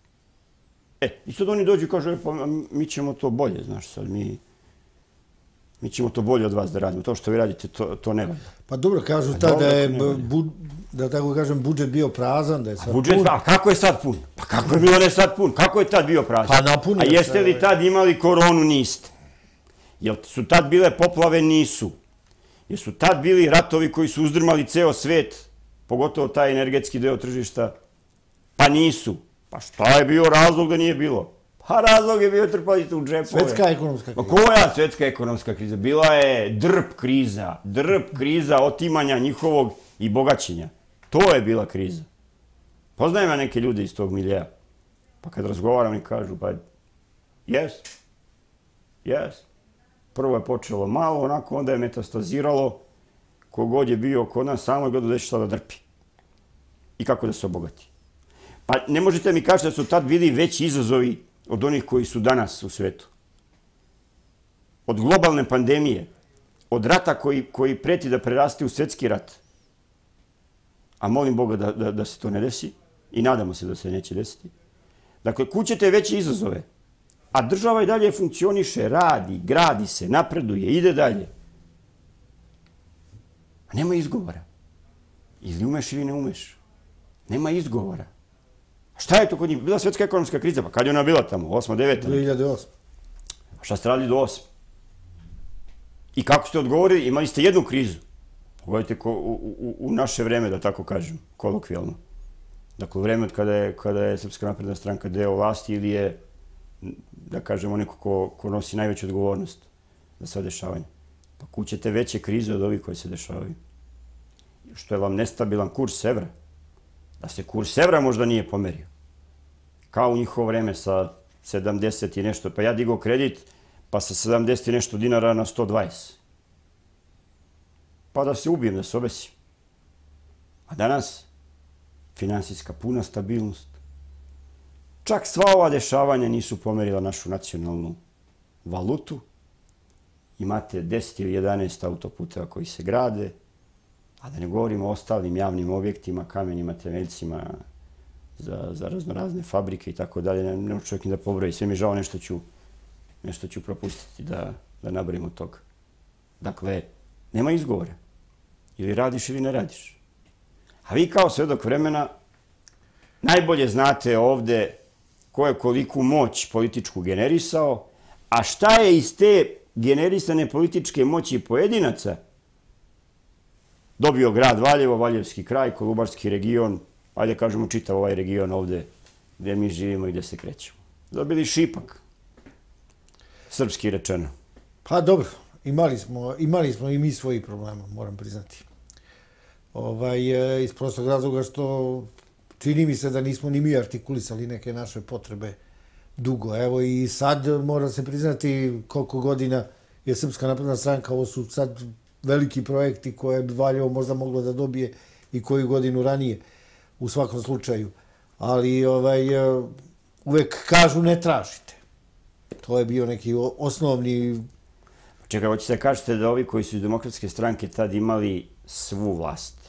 E, i sad oni dođu i kažu, pa mi ćemo to bolje, znaš, sad mi... Mi ćemo to bolje od vas da radimo. To što vi radite, to, to ne valja. Pa dobro, kažu pa tada je bu, da tako kažem, budžet bio prazan, da je sad budžet, pun. a kako je sad pun? Pa kako je bilo ne sad pun? Kako je tad bio prazan? Pa napunio A jeste se, li tad imali koronu? Niste. Jel su tad bile poplave? Nisu. Jesu tad bili ratovi koji su uzdrmali ceo svet, pogotovo taj energetski deo tržišta? Pa nisu. Pa šta je bio razlog da nije bilo? Pa razlog je bio trpali u džepove. Svetska ekonomska kriza. Pa koja svetska ekonomska kriza? Bila je drp kriza. Drp kriza otimanja njihovog i bogaćenja. To je bila kriza. Poznajem ja neke ljude iz tog miljeja. Pa kad razgovaram i kažu, pa jes, jes. Prvo je počelo malo, onako onda je metastaziralo. Kogod je bio kod nas, samo je gledao da će šta da drpi. I kako da se obogati. Pa ne možete mi kažete da su tad bili veći izazovi od onih koji su danas u svetu. Od globalne pandemije, od rata koji, koji preti da preraste u svetski rat. A molim Boga da, da, da se to ne desi i nadamo se da se neće desiti. Dakle, kud ćete veće izazove? A država i dalje funkcioniše, radi, gradi se, napreduje, ide dalje. A nema izgovora. Ili umeš ili ne umeš. Nema izgovora. A šta je to kod njih? Bila svetska ekonomska kriza, pa kad je ona bila tamo? osma, deveta? dve hiljade osme. A šta ste radili do osme? I kako ste odgovorili? Imali ste jednu krizu. Pogledajte ko, u, u, u naše vreme, da tako kažem, kolokvijalno. Dakle, u vreme kada je, kada je Srpska napredna stranka deo vlasti ili je, da kažemo, neko ko, ko nosi najveću odgovornost za sva dešavanja. Pa kućete veće krize od ovih koje se dešavaju. Što je vam nestabilan kurs evra. Da se kurs evra možda nije pomerio. Kao u njihovo vreme sa sedamdeset i nešto. Pa ja digao kredit, pa sa sedamdeset i nešto dinara na sto dvadeset. Pa da se ubijem, da se obesim. A danas, finansijska puna stabilnost. Čak sva ova dešavanja nisu pomerila našu nacionalnu valutu. Imate deset ili jedanaest autoputeva koji se grade, a da ne govorimo o ostalim javnim objektima, kamenjima, temeljcima za, za raznorazne fabrike i tako dalje. Ne, ne može čovjek ni da pobroji. Sve mi žao, nešto ću, nešto ću propustiti da, da nabrojim od toga. Dakle, nema izgovora. Ili radiš ili ne radiš. A vi kao svedok vremena najbolje znate ovde ko je koliku moć političku generisao, a šta je iz te generisane političke moći pojedinaca dobio grad Valjevo, Valjevski kraj, Kolubarski region, ajde kažemo čitav ovaj region ovde gde mi živimo i gde se krećemo. Dobili šipak, srpski rečeno. Pa dobro, imali smo, imali smo i mi svoji problema, moram priznati. Ovaj, iz prostog razloga što čini mi se da nismo ni mi artikulisali neke naše potrebe dugo. Evo i sad mora se priznati koliko godina je Srpska napredna stranka, ovo su sad veliki projekti koje bi Valjevo možda moglo da dobije i koju godinu ranije u svakom slučaju. Ali ovaj, uvek kažu ne tražite. To je bio neki osnovni... Čekaj, hoćete da kažete da ovi koji su iz Demokratske stranke tad imali svu vlast,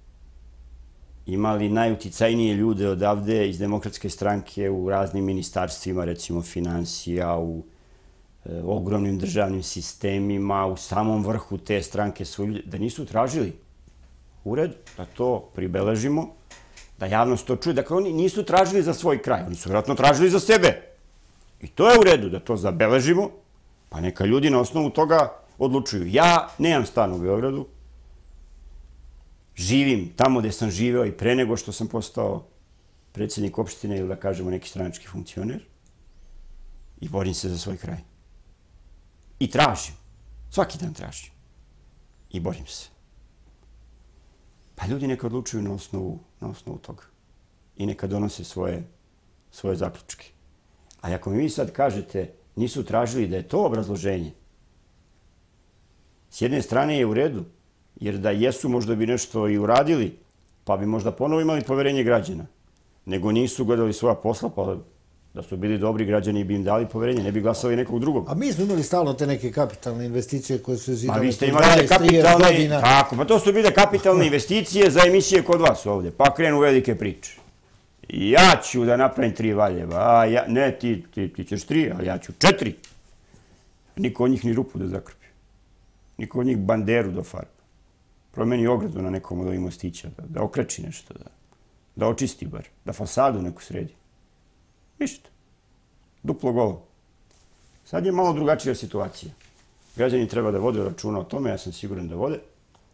imali najuticajnije ljude odavde iz Demokratske stranke u raznim ministarstvima, recimo finansija, u e, ogromnim državnim sistemima, u samom vrhu te stranke su ljudi, da nisu tražili ured, da to pribeležimo, da javnost to čuje. Dakle, oni nisu tražili za svoj kraj, oni su vjerojatno tražili za sebe. I to je u redu, da to zabeležimo, pa neka ljudi na osnovu toga odlučuju. Ja nemam stan u Beogradu, živim tamo gde sam živeo i pre nego što sam postao predsjednik opštine ili da kažemo neki stranački funkcioner i borim se za svoj kraj. I tražim. Svaki dan tražim. I borim se. Pa ljudi neka odlučuju na osnovu, na osnovu toga. I neka donose svoje, svoje zaključke. A ako mi vi sad kažete nisu tražili da je to obrazloženje, s jedne strane je u redu, jer da jesu možda bi nešto i uradili, pa bi možda ponovo imali poverenje građana. Nego nisu gledali svoja posla, pa da su bili dobri građani bi im dali poverenje, ne bi glasali nekog drugog. A mi smo imali stalno te neke kapitalne investicije koje su zidane... Ma vi ste imali te kapitalne... Tako, pa to su bile kapitalne investicije za emisije kod vas ovde, pa krenu velike priče. Ja ću da napravim tri Valjeva, a ja, ne, ti, ti, ti ćeš tri, ali ja ću četiri. Niko od njih ni rupu da zakrpi. Niko od njih banderu do farba. promeni ogradu na nekom od ovih mostića, da, da okreči nešto, da, da očisti bar, da fasadu neku sredi. Ništa. Duplo golo. Sad je malo drugačija situacija. Građani treba da vode računa o tome, ja sam siguran da vode.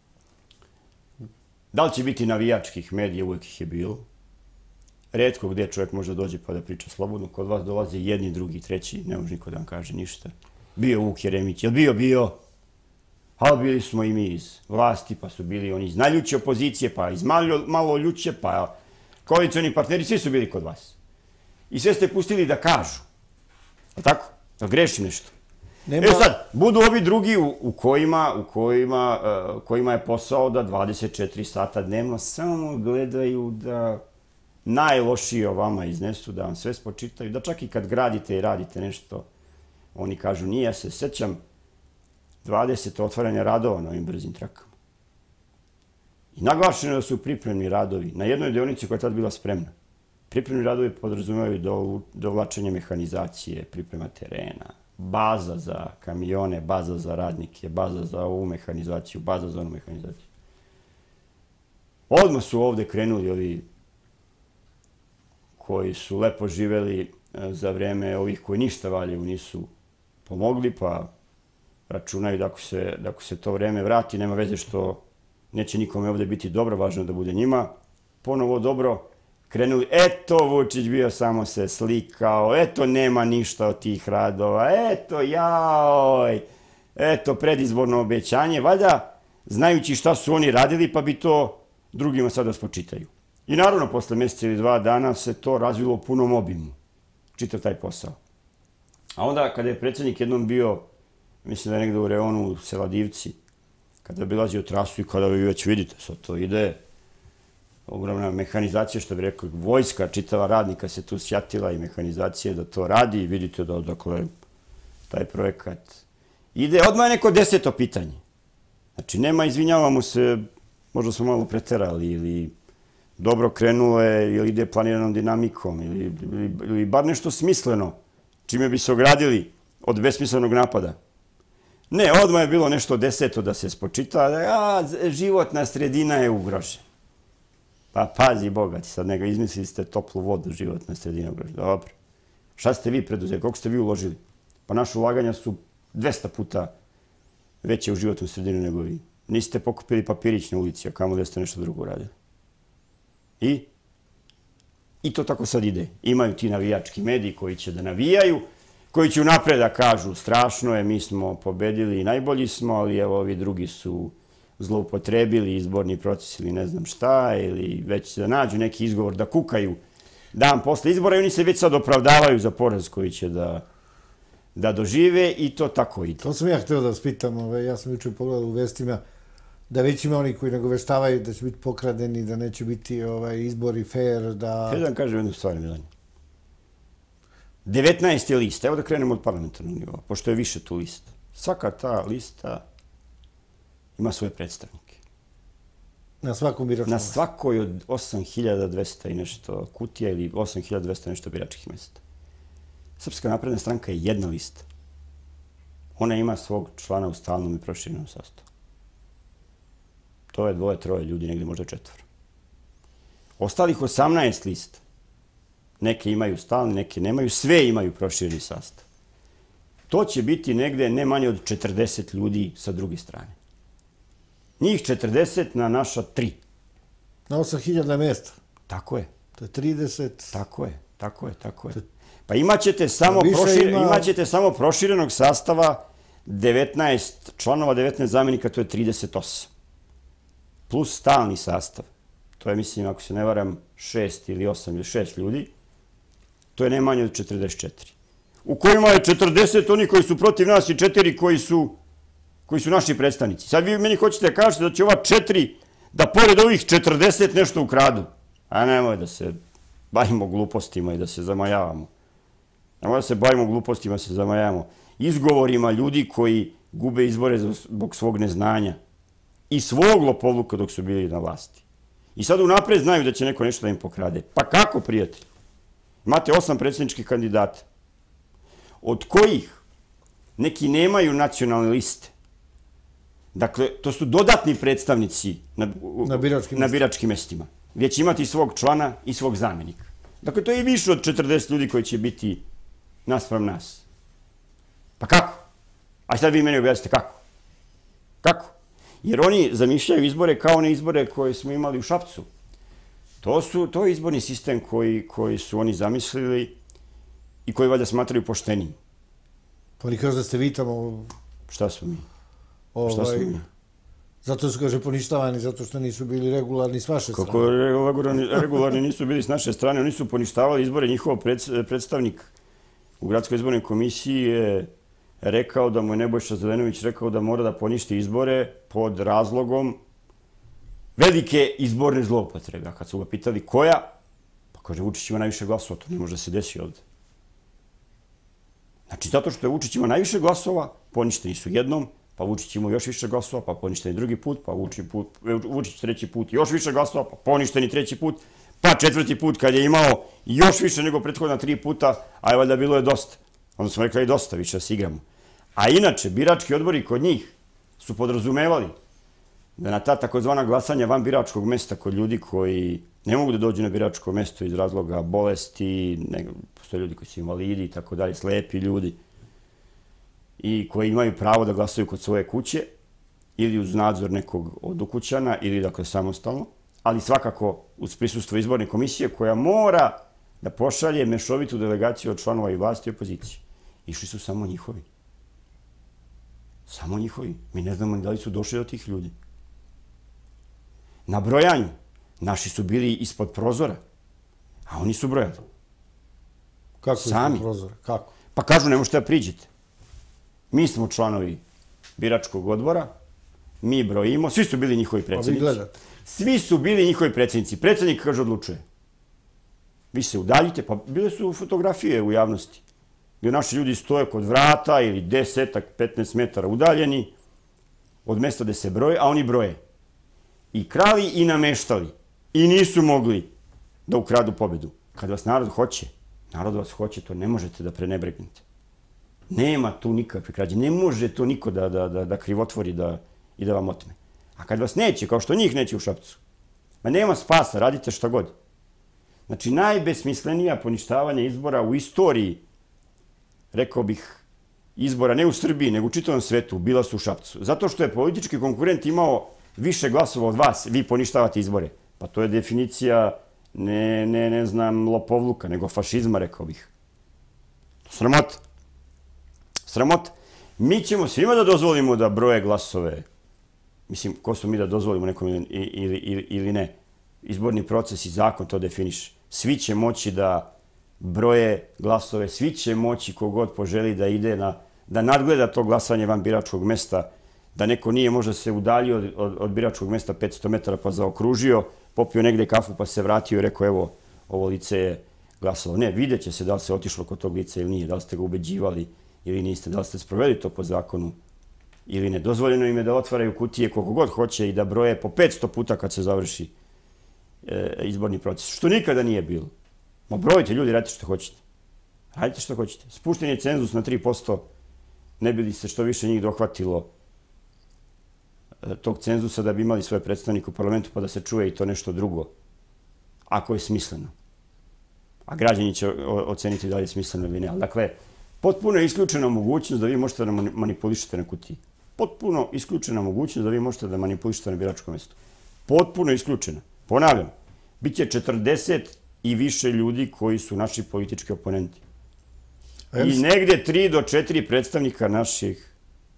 Da li će biti navijačkih medija, uvijek ih je bilo. Retko gdje čovjek može dođe pa da priča slobodno. Kod vas dolaze jedni, drugi, treći, ne može niko da vam kaže ništa. Bio Vuk Jeremić, jel bio, bio? Ali bili smo i mi iz vlasti, pa su bili oni iz najljuće opozicije, pa iz malo, malo ljuće, pa koalicioni partneri, svi su bili kod vas. I sve ste pustili da kažu. A tako? Da greši nešto. Nema... E sad, budu ovi drugi u, u, kojima, u kojima, uh, kojima je posao da dvadeset četiri sata dnevno samo gledaju da najlošije o vama iznesu, da vam sve spočitaju, da čak i kad gradite i radite nešto, oni kažu nije, ja se sećam dvadeset otvaranja radova na ovim brzim trakama. I naglašeno da su pripremni radovi na jednoj deonici koja je tad bila spremna. Pripremni radovi podrazumevaju do, dovlačenje mehanizacije, priprema terena, baza za kamione, baza za radnike, baza za ovu mehanizaciju, baza za onu mehanizaciju. Odmah su ovde krenuli ovi koji su lepo živeli za vreme ovih koji ništa valjaju nisu pomogli, pa računaju da ako se, da ako se to vreme vrati, nema veze što neće nikome ovde biti dobro, važno da bude njima. Ponovo dobro, krenuli, eto Vučić bio samo se slikao, eto nema ništa od tih radova, eto jaoj, eto predizborno obećanje, valjda znajući šta su oni radili pa bi to drugima sada spočitaju. I naravno, posle mjeseca ili dva dana se to razvilo u punom obimu, čitav taj posao. A onda kada je predsjednik jednom bio, mislim da je negdje u reonu sela Divci, kada je bilazio trasu i kada vi već vidite, sad to ide, ogromna mehanizacija, što bi rekao, vojska, čitava radnika se tu sjatila i mehanizacija da to radi i vidite da odakle taj projekat ide. Odmah je neko deseto pitanje. Znači, nema, izvinjavamo se, možda smo malo preterali ili dobro krenulo je ili ide planiranom dinamikom ili, ili, ili bar nešto smisleno, čime bi se ogradili od besmislenog napada. Ne, odmah je bilo nešto deseto da se spočita, a životna sredina je ugrožena. Pa pazi bogati, sad nego izmislili ste toplu vodu, životna sredina ugrožena. Dobro. Šta ste vi preduzeli? Koliko ste vi uložili? Pa naše ulaganja su dvesta puta veće u životnu sredinu nego vi. Niste pokupili papirić na ulici, a kamo da ste nešto drugo uradili. I? I to tako sad ide. Imaju ti navijački mediji koji će da navijaju, koji će unapred da kažu strašno je, mi smo pobedili i najbolji smo, ali evo ovi drugi su zloupotrebili izborni proces ili ne znam šta, ili već da nađu neki izgovor da kukaju dan posle izbora i oni se već sad opravdavaju za poraz koji će da, da dožive i to tako ide. To sam ja htio da vas pitam, ove, ja sam jučer pogledao u vestima da već ima oni koji nagoveštavaju da će biti pokradeni, da neće biti ovaj, izbori fair, da... Htio da vam kažem jednu stvar, Milanje. devetnaest je lista, evo da krenemo od parlamentarnog nivoa, pošto je više tu lista. Svaka ta lista ima svoje predstavnike. Na svakom biračkom Na svakoj od osam hiljada dvesta i nešto kutija ili osam hiljada dvesta nešto biračkih mjesta. Srpska napredna stranka je jedna lista. Ona ima svog člana u stalnom i proširenom sastavu. To je dvoje, troje ljudi, negdje možda četvoro. Ostalih osamnaest lista. Neke imaju stalni, neke nemaju, sve imaju prošireni sastav. To će biti negdje ne manje od četrdeset ljudi sa druge strane. Njih četrdeset na naša tri. Na osam hiljada mjesta. Tako je. To je trideset. Tako je, tako je, tako je. Pa imaćete samo, prošir... ima... imaćete samo proširenog sastava devetnaest članova, devetnaest zamjenika, to je trideset osam. Plus stalni sastav. To je, mislim, ako se ne varam, šest ili osam ili šest ljudi. To je ne manje od četrdeset četiri. U kojima je četrdeset oni koji su protiv nas i četiri koji su, koji su naši predstavnici. Sad vi meni hoćete da kažete da će ova četiri, da pored ovih četrdeset nešto ukradu. A nemoj da se bavimo glupostima i da se zamajavamo. Nemoj da se bavimo glupostima i da se zamajavamo. Izgovorima ljudi koji gube izbore zbog svog neznanja i svog lopovluka dok su bili na vlasti. I sad unapred znaju da će neko nešto da im pokrade. Pa kako, prijatelji? Imate osam predsjedničkih kandidata, od kojih neki nemaju nacionalne liste. Dakle, to su dodatni predstavnici na, na, biračkim, na biračkim mestima, gdje će imati svog člana i svog zamjenika. Dakle, to je i više od četrdeset ljudi koji će biti naspram nas. Pa kako? A sad vi meni objasnite kako? Kako? Jer oni zamišljaju izbore kao one izbore koje smo imali u Šapcu. To, su, to je izborni sistem koji, koji su oni zamislili i koji valjda smatraju poštenim. Pa oni kažu da ste vi tamo... Šta smo mi? Ovaj, Šta smo mi? Zato su, kaže, poništavani, zato što nisu bili regularni s vaše strane. Kako regularni, regularni nisu bili s naše strane, oni su poništavali izbore. Njihov pred, predstavnik u Gradskoj izbornoj komisiji je rekao da mu je Nebojša Zelenović rekao da mora da poništi izbore pod razlogom velike izborne zloupotrebe. A kad su ga pitali koja, pa kaže Vučić ima najviše glasova, to ne može da se desi ovde. Znači, zato što je Vučić ima najviše glasova, poništeni su jednom, pa Vučić ima još više glasova, pa poništeni drugi put, pa Vučić, put, Vučić treći put još više glasova, pa poništeni treći put, pa četvrti put kad je imao još više nego prethodna tri puta, a je valjda bilo je dosta. Onda smo rekli i dosta, više da se igramo. A inače, birački odbori kod njih su podrazumevali da na ta takozvana glasanja van biračkog mesta kod ljudi koji ne mogu da dođu na biračko mesto iz razloga bolesti, ne, postoje ljudi koji su invalidi i tako dalje, slepi ljudi, i koji imaju pravo da glasaju kod svoje kuće ili uz nadzor nekog od ukućana ili dakle samostalno, ali svakako uz prisustvo izborne komisije koja mora da pošalje mešovitu delegaciju od članova i vlasti i opozicije. Išli su samo njihovi. Samo njihovi. Mi ne znamo da li su došli do tih ljudi. Na brojanju naši su bili ispod prozora, a oni su brojali. Kako sami. Ispod prozora? Kako? Pa kažu ne možete da priđete. Mi smo članovi biračkog odbora, mi brojimo, svi su bili njihovi predsjednici. Pa vi gledate. Svi su bili njihovi predsjednici. Predsjednik, kaže, odlučuje. Vi se udaljite, pa bile su fotografije u javnosti, gdje naši ljudi stoje kod vrata ili desetak, petnaest metara udaljeni od mesta gdje se broje, a oni broje. I krali i nameštali. I nisu mogli da ukradu pobedu. Kad vas narod hoće, narod vas hoće, to ne možete da prenebregnete. Nema tu nikakve krađe. Ne može to niko da, da, da, da krivotvori da, i da vam otme. A kad vas neće, kao što njih neće u Šapcu, ma nema spasa, radite šta god. Znači, najbesmislenija poništavanja izbora u istoriji, rekao bih, izbora ne u Srbiji, nego u čitavom svetu, bila su u Šapcu. Zato što je politički konkurent imao više glasova od vas, vi poništavate izbore. Pa to je definicija, ne, ne, ne znam, lopovluka, nego fašizma, rekao bih. Sramota. Sramota. Mi ćemo svima da dozvolimo da broje glasove. Mislim, ko smo mi da dozvolimo nekom ili, ili, ili, ili ne. Izborni proces i zakon to definiše. Svi će moći da broje glasove, svi će moći kogod poželi da ide na, da nadgleda to glasanje van biračkog mesta, da neko nije možda se udaljio od, od, od biračkog mesta petsto metara pa zaokružio, popio negde kafu pa se vratio i rekao evo, ovo lice je glasalo. Ne, vidjet će se da li se otišlo kod tog lice ili nije, da li ste ga ubeđivali ili niste, da li ste sproveli to po zakonu ili ne. Dozvoljeno im je da otvaraju kutije koliko god hoće i da broje po petsto puta kad se završi e, izborni proces, što nikada nije bilo. Ma brojite ljudi, radite što hoćete. Radite što hoćete. Spušten je cenzus na tri posto, ne bi li se što više njih dohvatilo e, tog cenzusa da bi imali svoje predstavnike u parlamentu pa da se čuje i to nešto drugo, ako je smisleno. A građani će oceniti da li je smisleno ili ne. Dakle, potpuno je isključena mogućnost da vi možete da manipulišete na kutiji. Potpuno isključena mogućnost da vi možete da manipulišete na biračkom mjestu. Potpuno isključena. Ponavljam, bit će četrdeset i više ljudi koji su naši politički oponenti. I negde tri do četiri predstavnika naših,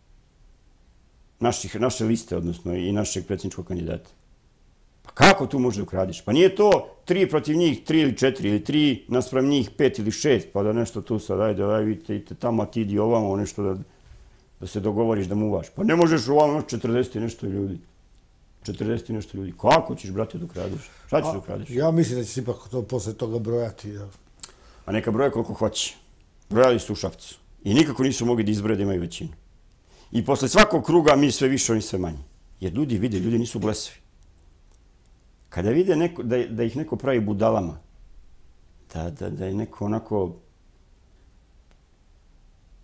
naših, naše liste, odnosno i našeg predsjedničkog kandidata. Pa kako tu može da ukradiš? Pa nije to tri protiv njih, tri ili četiri, ili tri naspram njih, pet ili šest, pa da nešto tu sad, ajde, ajde, vidite, idite tamo, a ti idi ovamo, nešto da, da se dogovoriš da muvaš. Pa ne možeš ovamo četrdeset i nešto ljudi. četrdeset i nešto ljudi. Kako ćeš, brate, da ukradiš? Šta ćeš da ukradiš? Ja mislim da će se ipak to posle toga brojati. Da. A neka broje koliko hoće. Brojali su u Šapcu. I nikako nisu mogli da izbroje da imaju većinu. I posle svakog kruga mi sve više, oni sve manje. Jer ljudi vide, ljudi nisu blesavi. Kada vide neko, da, da ih neko pravi budalama, da, da, da je neko onako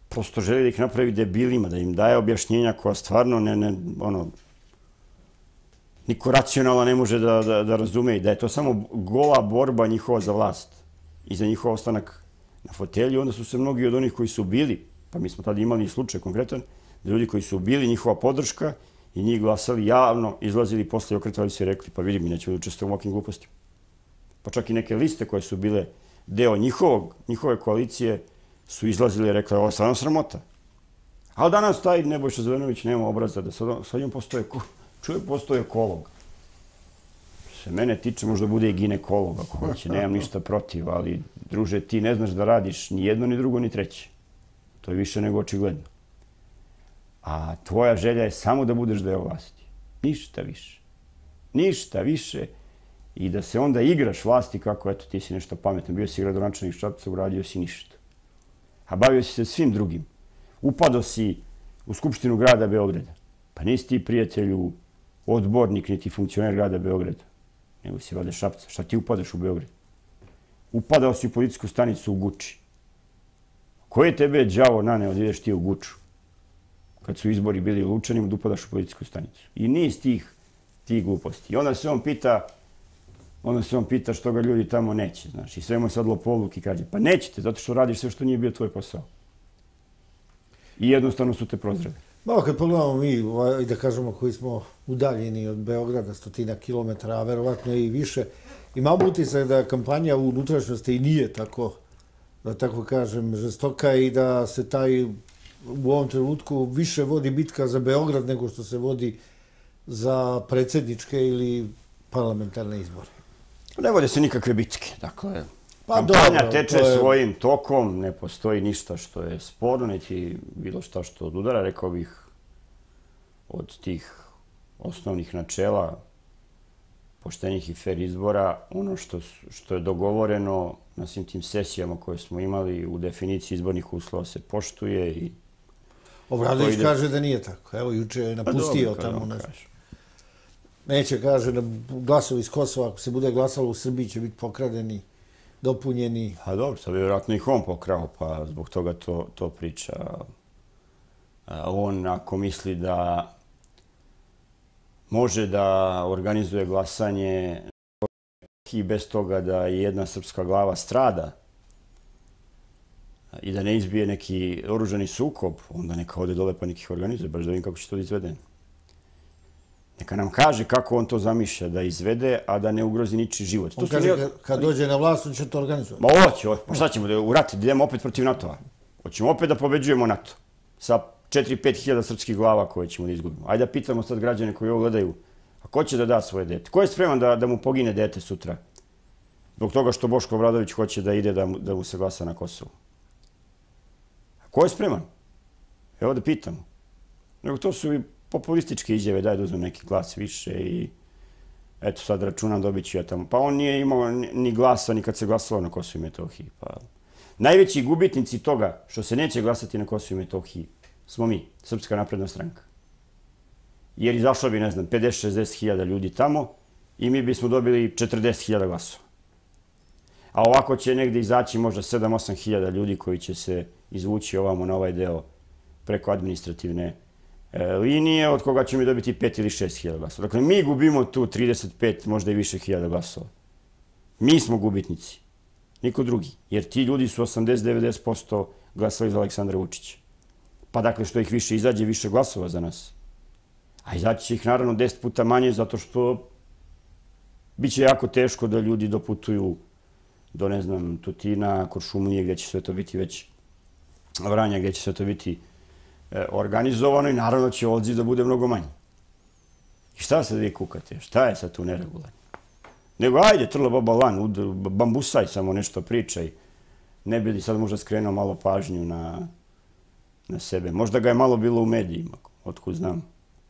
prosto želi da ih napravi debilima, da im daje objašnjenja koja stvarno ne, ne, ono, niko racionalno ne može da, da, da razume i da je to samo gola borba njihova za vlast i za njihov ostanak na fotelji. Onda su se mnogi od onih koji su bili, pa mi smo tada imali slučaj konkretan, da ljudi koji su bili njihova podrška i njih glasali javno, izlazili posle i okretali se i rekli pa vidi mi nećemo da učestvujemo u ovakvim glupostima. Pa čak i neke liste koje su bile deo njihovog, njihove koalicije su izlazili i rekli ovo je stvarno sramota. Ali danas taj Nebojša Zelenović nema obraza da sad, sad njom postoje, čuje postoje ekolog. Se mene tiče možda bude i ginekolog ako hoće, nemam ništa protiv, ali druže ti ne znaš da radiš ni jedno, ni drugo, ni treće. To je više nego očigledno. A tvoja želja je samo da budeš deo vlasti. Ništa više. Ništa više. I da se onda igraš vlasti kako, eto, ti si nešto pametan. Bio si gradonačelnik Šapca, uradio si ništa. A bavio si se svim drugim. Upadao si u Skupštinu grada Beograda. Pa nisi ti prijatelju odbornik, niti funkcioner grada Beograda. Nego si vade Šapca. Šta ti upadaš u Beograd? Upadao si u policijsku stanicu u Guči. Ko je tebe đavo naneo da ideš ti u Guču? Kad su izbori bili u Lučanima, da upadaš u policijsku stanicu. I niz tih, tih gluposti. I onda se on pita, onda se on pita što ga ljudi tamo neće, znaš. I sve mu je sad lopovluk i kaže, pa nećete, zato što radiš sve što nije bio tvoj posao. I jednostavno su te prozreli. Malo kad pogledamo mi, da kažemo, koji smo udaljeni od Beograda, stotina kilometara, a verovatno i više, imamo utisak da kampanja u unutrašnjosti i nije tako, da tako kažem, žestoka i da se taj u ovom trenutku više vodi bitka za Beograd nego što se vodi za predsjedničke ili parlamentarne izbore. Ne vode se nikakve bitke. Dakle, pa kampanja dobro, teče je... svojim tokom, ne postoji ništa što je sporno, niti bilo šta što odudara, rekao bih, od tih osnovnih načela poštenih i fair izbora. Ono što, što je dogovoreno na svim tim sesijama koje smo imali u definiciji izbornih uslova se poštuje i Obradović ide... kaže da nije tako. Evo, juče je napustio pa tamo. Ne Neće, kaže, da glasovi iz Kosova, ako se bude glasalo u Srbiji, će biti pokradeni, dopunjeni. A dobro, sad bi vjerojatno ih on pokrao, pa zbog toga to, to priča. A on, ako misli da može da organizuje glasanje i bez toga da jedna srpska glava strada i da ne izbije neki oružani sukob, onda neka ode dole pa nekih organizuje, baš da vidim kako će to da izvede. Neka nam kaže kako on to zamišlja da izvede, a da ne ugrozi ničiji život. On kaže nije... kad dođe na vlast, on će to organizovati. Ma hoće, pa šta ćemo, da u rat idemo opet protiv NATO-a. Hoćemo opet da pobeđujemo NATO sa četiri do pet hiljada srpskih glava koje ćemo da izgubimo. Ajde da pitamo sad građane koji ovo gledaju, a ko će da da svoje dete? Ko je spreman da, da mu pogine dete sutra? Zbog toga što Boško Obradović hoće da ide da mu, da mu se glasa na Kosovu. A ko je spreman? Evo da pitamo. Nego to su i populističke izjave, daj da uzmem neki glas više i eto sad računam dobit ću ja tamo. Pa on nije imao ni glasa ni kad se glasalo na Kosovu i Metohiji. Pa... Najveći gubitnici toga što se neće glasati na Kosovu i Metohiji smo mi, Srpska napredna stranka. Jer izašlo bi, ne znam, pedeset do šezdeset hiljada ljudi tamo i mi bismo dobili četrdeset hiljada glasova. A ovako će negdje izaći možda sedam do osam hiljada ljudi koji će se izvući ovamo na ovaj deo preko administrativne e, linije, od koga ćemo dobiti pet ili šest hiljada glasova. Dakle, mi gubimo tu trideset pet, možda i više hiljada glasova. Mi smo gubitnici, niko drugi. Jer ti ljudi su osamdeset do devedeset posto glasali za Aleksandra Vučića. Pa dakle, što ih više izađe, više glasova za nas. A izaći će ih naravno deset puta manje, zato što biće jako teško da ljudi doputuju do, ne znam, Tutina, Kuršumlije, gdje će sve to biti već Vranja, gdje će sve to biti e, organizovano i naravno će odziv da bude mnogo manji. I šta sad vi kukate? Šta je sad tu neregularno? Nego, ajde, trlo baba lan, bambusaj samo nešto pričaj. Ne bi li sad možda skrenuo malo pažnju na, na sebe. Možda ga je malo bilo u medijima, otkud znam.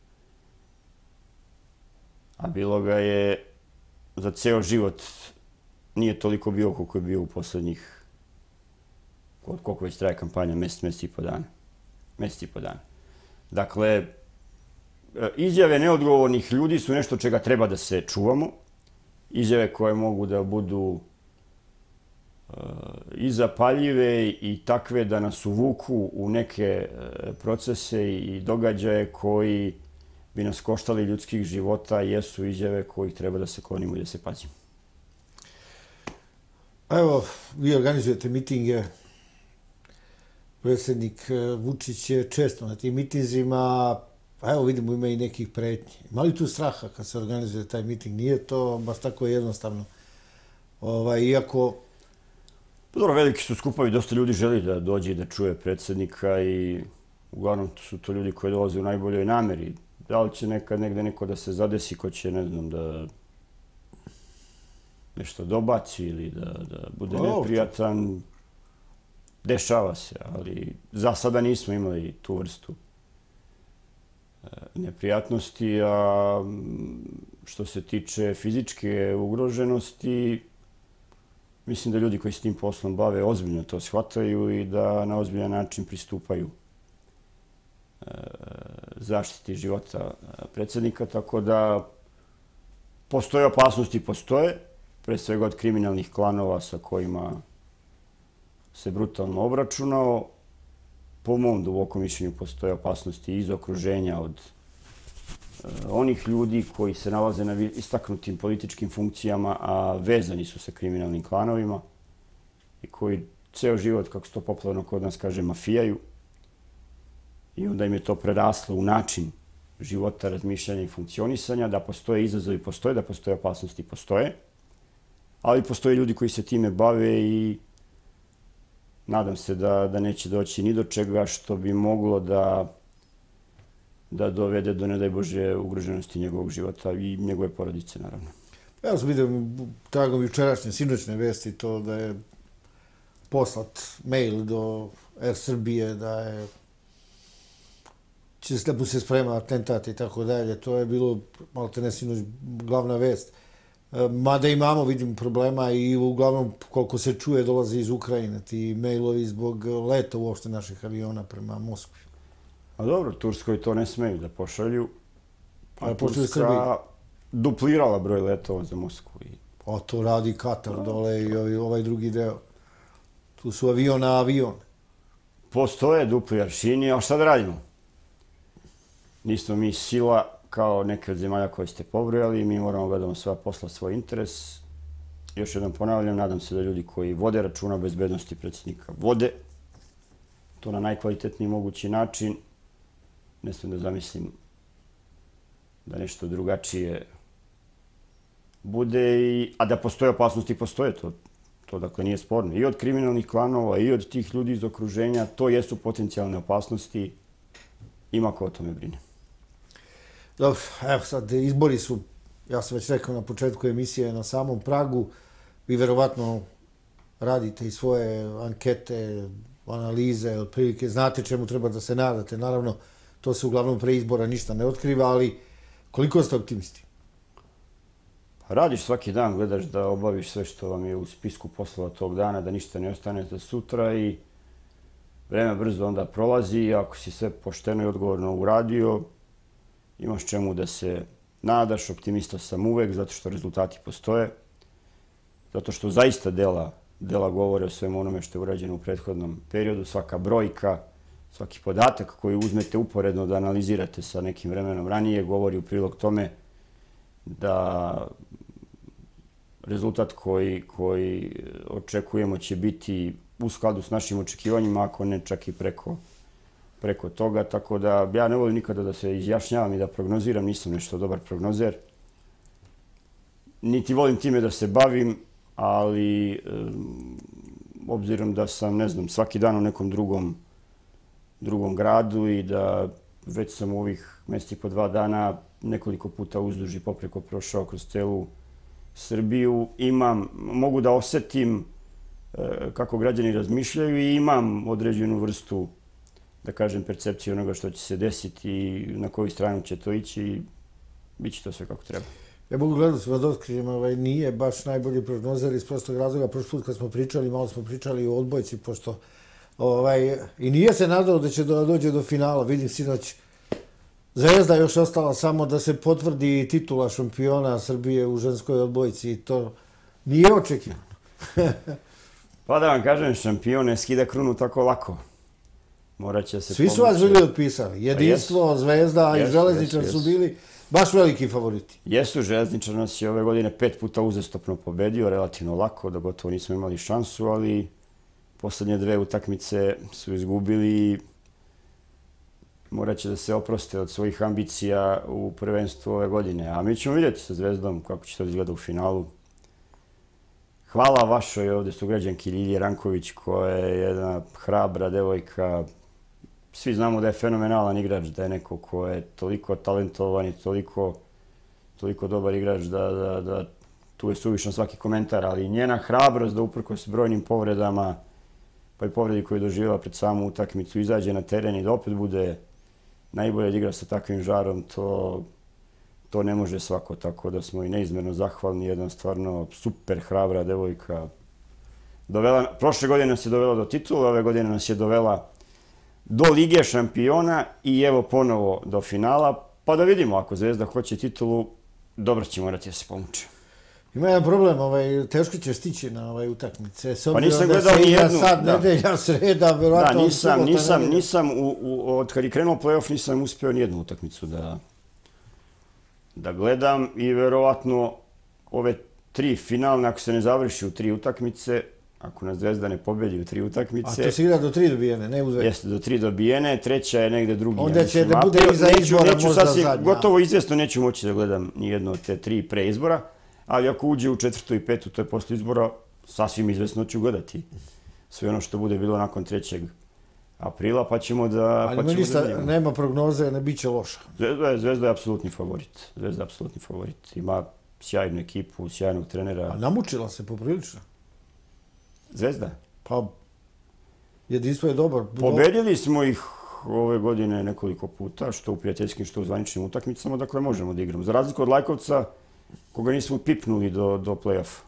A bilo ga je za ceo život, nije toliko bio koliko je bio u poslednjih, koliko već traje kampanja, mesec, mesec i po dana. Mesec i po dana. Dakle, izjave neodgovornih ljudi su nešto čega treba da se čuvamo. Izjave koje mogu da budu i zapaljive i takve da nas uvuku u neke procese i događaje koji bi nas koštali ljudskih života, jesu izjave kojih treba da se klonimo i da se pazimo. Evo, vi organizujete mitinge. Predsjednik Vučić je često na tim mitinzima, a evo vidimo ima i nekih pretnji. Ima li tu straha kad se organizuje taj miting? Nije to baš tako jednostavno. Ovaj, iako... Dobro, veliki su skupovi, dosta ljudi želi da dođe i da čuje predsjednika i uglavnom su to ljudi koji dolaze u najboljoj nameri. Da li će nekad negde neko da se zadesi ko će, ne znam, da nešto dobaci ili da, da bude neprijatan, dešava se, ali za sada nismo imali tu vrstu neprijatnosti, a što se tiče fizičke ugroženosti, mislim da ljudi koji se tim poslom bave ozbiljno to shvataju i da na ozbiljan način pristupaju zaštiti života predsjednika, tako da postoje opasnosti, postoje, pre svega od kriminalnih klanova sa kojima se brutalno obračunao. Po mom dubokom mišljenju postoje opasnosti iz okruženja od onih ljudi koji se nalaze na istaknutim političkim funkcijama, a vezani su sa kriminalnim klanovima i koji ceo život, kako se to popularno kod nas kaže, mafijaju. I onda im je to preraslo u način života, razmišljanja i funkcionisanja, da postoje izazovi, postoje, da postoje opasnosti, postoje. Ali postoje ljudi koji se time bave i nadam se da, da neće doći ni do čega što bi moglo da, da dovede do, ne daj Bože, ugroženosti njegovog života i njegove porodice, naravno. Ja sam vidio tragom jučerašnje, sinoćne vesti, to da je poslat mail do Er Srbije, da je će da mu se sprema atentat i tako dalje. To je bilo, malo te ne sinoć, glavna vest. Mada imamo, vidim, problema i uglavnom, koliko se čuje, dolaze iz Ukrajine ti mailovi zbog leta uopšte naših aviona prema Moskvi. A dobro, Turskoj to ne smeju da pošalju. A Turska duplirala broj letova za Moskvu. A to radi Katar dole i ovaj drugi deo. Tu su avion na avion. Postoje dupli aršini, a šta da radimo? Nismo mi sila kao neke od zemalja koje ste pobrojali, mi moramo gledamo sva posla, svoj interes. Još jednom ponavljam, nadam se da ljudi koji vode računa o bezbednosti predsjednika vode to na najkvalitetniji mogući način. Ne smijem da zamislim da nešto drugačije bude, i, a da postoje opasnosti, postoje to. To dakle nije sporno. I od kriminalnih klanova, i od tih ljudi iz okruženja, to jesu potencijalne opasnosti. Ima ko o tome brine. Dobro, evo sad, izbori su, ja sam već rekao na početku emisije, na samom pragu. Vi verovatno radite i svoje ankete, analize, otprilike znate čemu treba da se nadate. Naravno, to se uglavnom pre izbora ništa ne otkriva, ali koliko ste optimisti? Radiš svaki dan, gledaš da obaviš sve što vam je u spisku poslova tog dana, da ništa ne ostane za sutra i vreme brzo onda prolazi i ako si sve pošteno i odgovorno uradio, imaš čemu da se nadaš, optimista sam uvek, zato što rezultati postoje, zato što zaista dela, dela govore o svemu onome što je urađeno u prethodnom periodu, svaka brojka, svaki podatak koji uzmete uporedno da analizirate sa nekim vremenom ranije, govori u prilog tome da rezultat koji, koji očekujemo će biti u skladu s našim očekivanjima, ako ne čak i preko, preko toga. Tako da ja ne volim nikada da se izjašnjavam i da prognoziram, nisam nešto dobar prognozer. Niti volim time da se bavim, ali um, obzirom da sam, ne znam, svaki dan u nekom drugom, drugom gradu i da već sam u ovih mjeseci po dva dana nekoliko puta uzduž i popreko prošao kroz celu Srbiju, imam, mogu da osetim e, kako građani razmišljaju i imam određenu vrstu, da kažem, percepciju onoga što će se desiti i na koju stranu će to ići i bit će to sve kako treba. Ja mogu gledati s otkrijem, ovaj, nije baš najbolji prognozer iz prostog razloga. Prošli put kad smo pričali, malo smo pričali o odbojci, pošto ovaj, i nije se nadao da će do, dođe do finala. Vidim sinoć, Zvezda još ostala samo da se potvrdi titula šampiona Srbije u ženskoj odbojci i to nije očekivano. Pa da vam kažem, šampion ne skida krunu tako lako. Morat će se Svi su vas bili otpisali. Jedinstvo, Pa Zvezda jesu, i Železničar jesu, su jesu. bili baš veliki favoriti. Jesu, Železničar nas je ove godine pet puta uzastopno pobedio, relativno lako, da gotovo nismo imali šansu, ali poslednje dve utakmice su izgubili i morat će da se oproste od svojih ambicija u prvenstvu ove godine. A mi ćemo vidjeti sa Zvezdom kako će to izgleda u finalu. Hvala vašoj ovde sugrađanki Ljilji Ranković, koja je jedna hrabra devojka. Svi znamo da je fenomenalan igrač, da je neko ko je toliko talentovan i toliko, toliko dobar igrač da, da, da tu je suvišan svaki komentar, ali njena hrabrost da uprkos brojnim povredama, pa i povredi koju je doživjela pred samu utakmicu, izađe na teren i da opet bude najbolje da igra sa takvim žarom, to, to ne može svako, tako da smo i neizmjerno zahvalni. Jedna stvarno super hrabra devojka. Dovela, prošle godine nas je dovela do titula, ove godine nas je dovela do Lige šampiona i evo ponovo do finala, pa da vidimo, ako Zvezda hoće titulu, dobro će morati da se pomuče. Ima jedan problem, ovaj, teško će stići na ovaj utakmice. S Pa nisam da gledao se ni igra jednu. sad, Da. nedelja, sreda, Da, verovatno nisam, subota, nisam, nedelja. nisam, u, u, od kad je krenuo play-off nisam uspeo ni jednu utakmicu da, da gledam i verovatno ove tri finalne, ako se ne završi u tri utakmice, ako nas Zvezda ne pobedi u tri A utakmice, to se igra do tri dobijene, ne u dve. jeste do tri dobijene, treća je negde drugi. Onda ja će mislim, da bude april. iza Neću- izbora neću možda sasvim- zadnja. Gotovo izvjesno neću moći da gledam ni jedno od te tri pre izbora, ali ako uđe u četvrtu i petu, to je posle izbora, sasvim izvjesno ću gledati sve ono što bude bilo nakon trećeg aprila, pa ćemo da... Ali pa ima ćemo ništa, da vidimo. nema prognoze, ne bit će loša. Zvezda je, Zvezda je apsolutni favorit. Zvezda je apsolutni favorit. Ima sjajnu ekipu, sjajnog trenera. A namučila se poprilično. Zvezda? Pa, jedinstvo je dobar. Pobedili smo ih ove godine nekoliko puta, što u prijateljskim, što u zvaničnim utakmicama, dakle možemo da igramo. Za razliku od Lajkovca, koga nismo pipnuli do, do play-offa.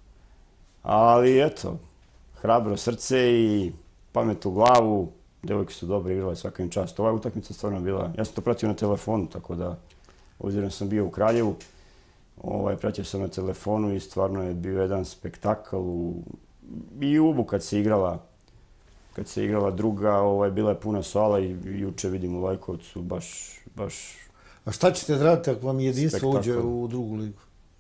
Ali eto, hrabro srce i pamet u glavu, devojke su dobro igrale, svaka im čast. Ova utakmica stvarno bila, ja sam to pratio na telefonu, tako da, obzirom sam bio u Kraljevu, ovaj, pratio sam na telefonu i stvarno je bio jedan spektakl. U, I u Ubu kad se igrala, kad se igrala druga, ovaj, bila je puna sala i juče vidim u Lajkovcu baš, baš... A šta ćete da raditi ako vam jedinstvo Spektakl. uđe u drugu ligu?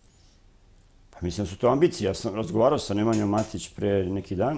Pa mislim da su to ambicije. Ja sam razgovarao sa Nemanjom Matić pre neki dan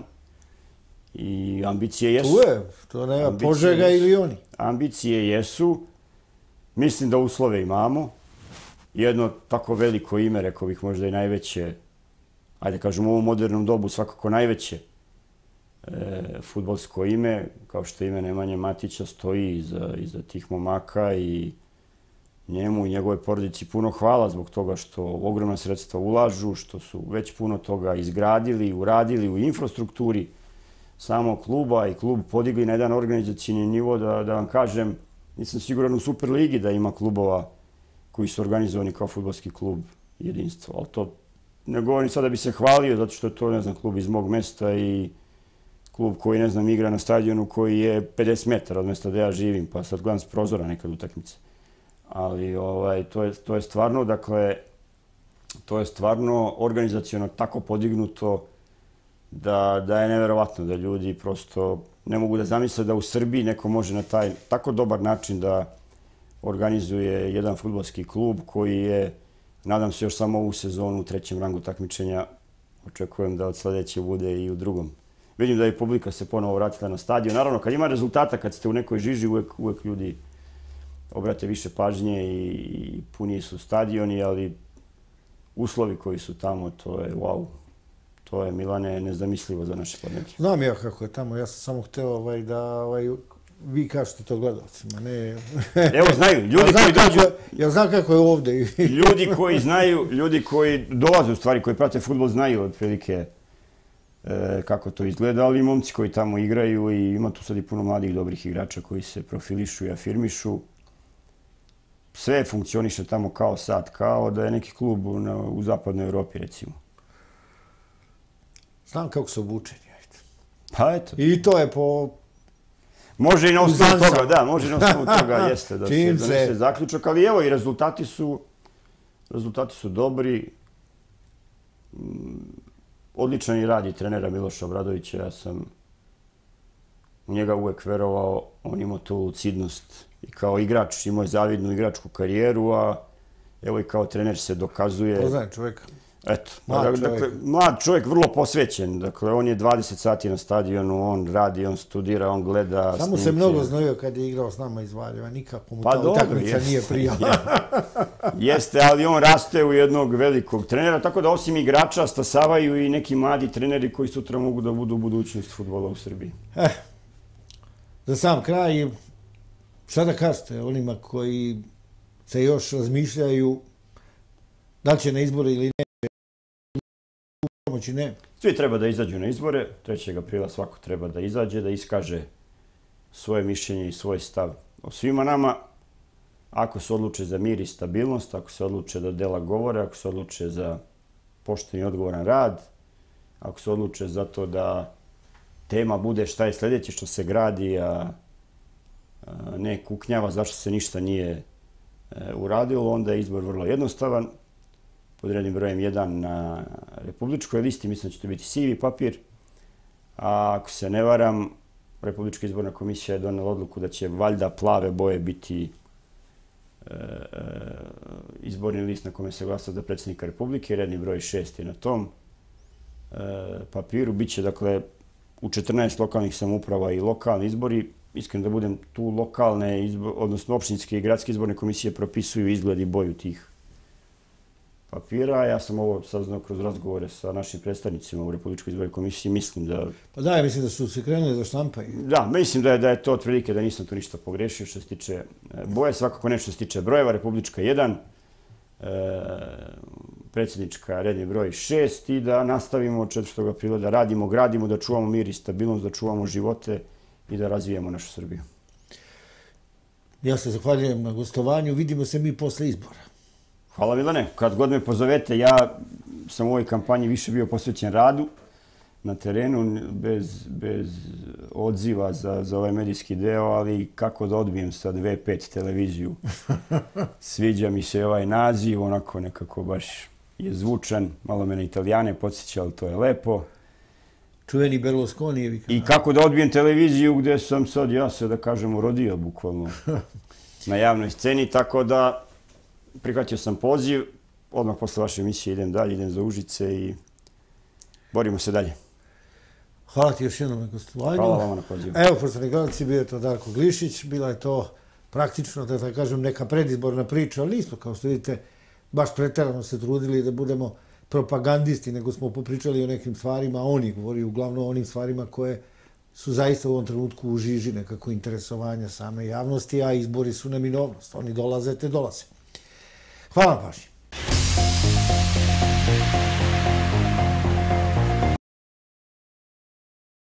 i ambicije jesu. Tu je, to nema Ambicije Požega jesu. ili oni. Ambicije jesu. Mislim da uslove imamo. Jedno tako veliko ime, rekao bih možda i najveće, ajde kažem u ovom modernom dobu svakako najveće e, fudbalsko ime, kao što ime Nemanje Matića stoji iza, iza tih momaka i njemu i njegove porodici puno hvala zbog toga što ogromna sredstva ulažu, što su već puno toga izgradili, uradili u infrastrukturi samog kluba i klub podigli na jedan organizacijni nivo da, da vam kažem, nisam siguran u Superligi da ima klubova koji su organizovani kao fudbalski klub jedinstvo. Ali to ne govorim sad da bi se hvalio, zato što je to, ne znam, klub iz mog mesta i klub koji, ne znam, igra na stadionu koji je pedeset metara od mesta gde ja živim, pa sad gledam s prozora nekad utakmice. Ali ovaj, to, je, to je stvarno, dakle, to je stvarno organizaciono tako podignuto da, da je neverovatno da ljudi prosto ne mogu da zamisle da u Srbiji neko može na taj tako dobar način da organizuje jedan fudbalski klub koji je, nadam se još samo ovu sezonu u trećem rangu takmičenja, očekujem da od sledeće bude i u drugom. Vidim da je publika se ponovo vratila na stadion. Naravno, kad ima rezultata, kad ste u nekoj žiži, uvek, uvek ljudi obrate više pažnje i, i puniji su stadioni, ali uslovi koji su tamo, to je wow. To je, Milane, nezamislivo za naše podneblje. Znam ja kako je tamo, ja sam samo hteo ovaj, da ovaj, vi kažete to gledalcima, ne... Evo, znaju, ljudi ja koji kako, dođu... Ja znam kako je ovde. Ljudi koji znaju, ljudi koji dolaze u stvari, koji prate fudbal, znaju otprilike e, kako to izgleda, ali i momci koji tamo igraju i ima tu sad i puno mladih dobrih igrača koji se profilišu i afirmišu. Sve funkcioniše tamo kao sad, kao da je neki klub u, na, u zapadnoj Evropi, recimo. Znam kako su obučeni. Ajde. Pa eto. I to je po... Može i na osnovu Uzanca. toga, da, može i na osnovu toga jeste da se Čim se- donese zaključak, ali evo i rezultati su, rezultati su dobri. Mm, odličan i rad i trenera Miloša Obradovića. Ja sam u njega uvek verovao. On imao tu lucidnost i kao igrač imao je zavidnu igračku karijeru, a evo i kao trener se dokazuje. Poznajem čovjeka. Eto, Mlad dakle, čovjek. mlad čovjek, vrlo posvećen. Dakle, on je dvadeset sati na stadionu, on radi, on studira, on gleda Samo se snimke. mnogo znojio kad je igrao s nama iz Valjeva, nikako mu Pa ta dobro, utakmica jeste, nije prijala. Jeste, ali on raste u jednog velikog trenera, tako da osim igrača stasavaju i neki mladi treneri koji sutra mogu da budu budućnost fudbala u Srbiji. Eh, za sam kraj, šta da kažete onima koji se još razmišljaju da li će na izbore ili ne, pomoći ne. Svi treba da izađu na izbore, trećeg aprila svako treba da izađe, da iskaže svoje mišljenje i svoj stav o svima nama. Ako se odluče za mir i stabilnost, ako se odluče da dela govore, ako se odluče za pošten i odgovoran rad, ako se odluče za to da tema bude šta je sljedeće što se gradi, a ne kuknjava zašto se ništa nije uradilo, onda je izbor vrlo jednostavan. Pod rednim brojem jedan na republičkoj listi, mislim da će to biti sivi papir. A ako se ne varam, Republička izborna komisija je donela odluku da će valjda plave boje biti e, e, izborni list na kome se glasa za predsjednika Republike. Redni broj šest je na tom e, papiru. Biće, dakle, u četrnaest lokalnih samouprava i lokalni izbori. Iskreno da budem, tu lokalne, izbor, odnosno opštinske i gradske izborne komisije propisuju izgled i boju tih papira. Ja sam ovo saznao kroz razgovore sa našim predstavnicima u Republičkoj izbornoj komisiji. Mislim da... Pa da, ja mislim da su se krenuli da štampaju. Da, mislim da je, da je to otprilike da nisam tu ništa pogrešio što se tiče boje. Svakako nešto se tiče brojeva. Republička jedan, e, predsjednička redni broj šest i da nastavimo od četvrtog aprila da radimo, gradimo, da čuvamo mir i stabilnost, da čuvamo živote i da razvijemo našu Srbiju. Ja se zahvaljujem na gostovanju. Vidimo se mi posle izbora. Hvala Milane. Kad god me pozovete, ja sam u ovoj kampanji više bio posvećen radu na terenu, bez, bez odziva za, za ovaj medijski deo, ali kako da odbijem sad V pet televiziju. Sviđa mi se ovaj naziv, onako nekako baš je zvučan, malo me na Italijane podsjeća, ali to je lepo. Čuveni Berlusconijevi kanal. I kako da odbijem televiziju gdje sam sad, ja se da kažem, urodio bukvalno na javnoj sceni, tako da prihvatio sam poziv, odmah posle vaše emisije idem dalje, idem za Užice i borimo se dalje. Hvala ti još jednom na gostovanju. Hvala vama na pozivu. Evo, poštovani gledalci, bio je to Darko Glišić. Bila je to praktično, da tako kažem, neka predizborna priča, ali nismo, kao što vidite, baš preterano se trudili da budemo propagandisti, nego smo popričali o nekim stvarima, a oni govori uglavnom o onim stvarima koje su zaista u ovom trenutku u žiži nekako interesovanja same javnosti, a izbori su neminovnost. Oni dolaze, te dolaze. Hvala vam pažnje.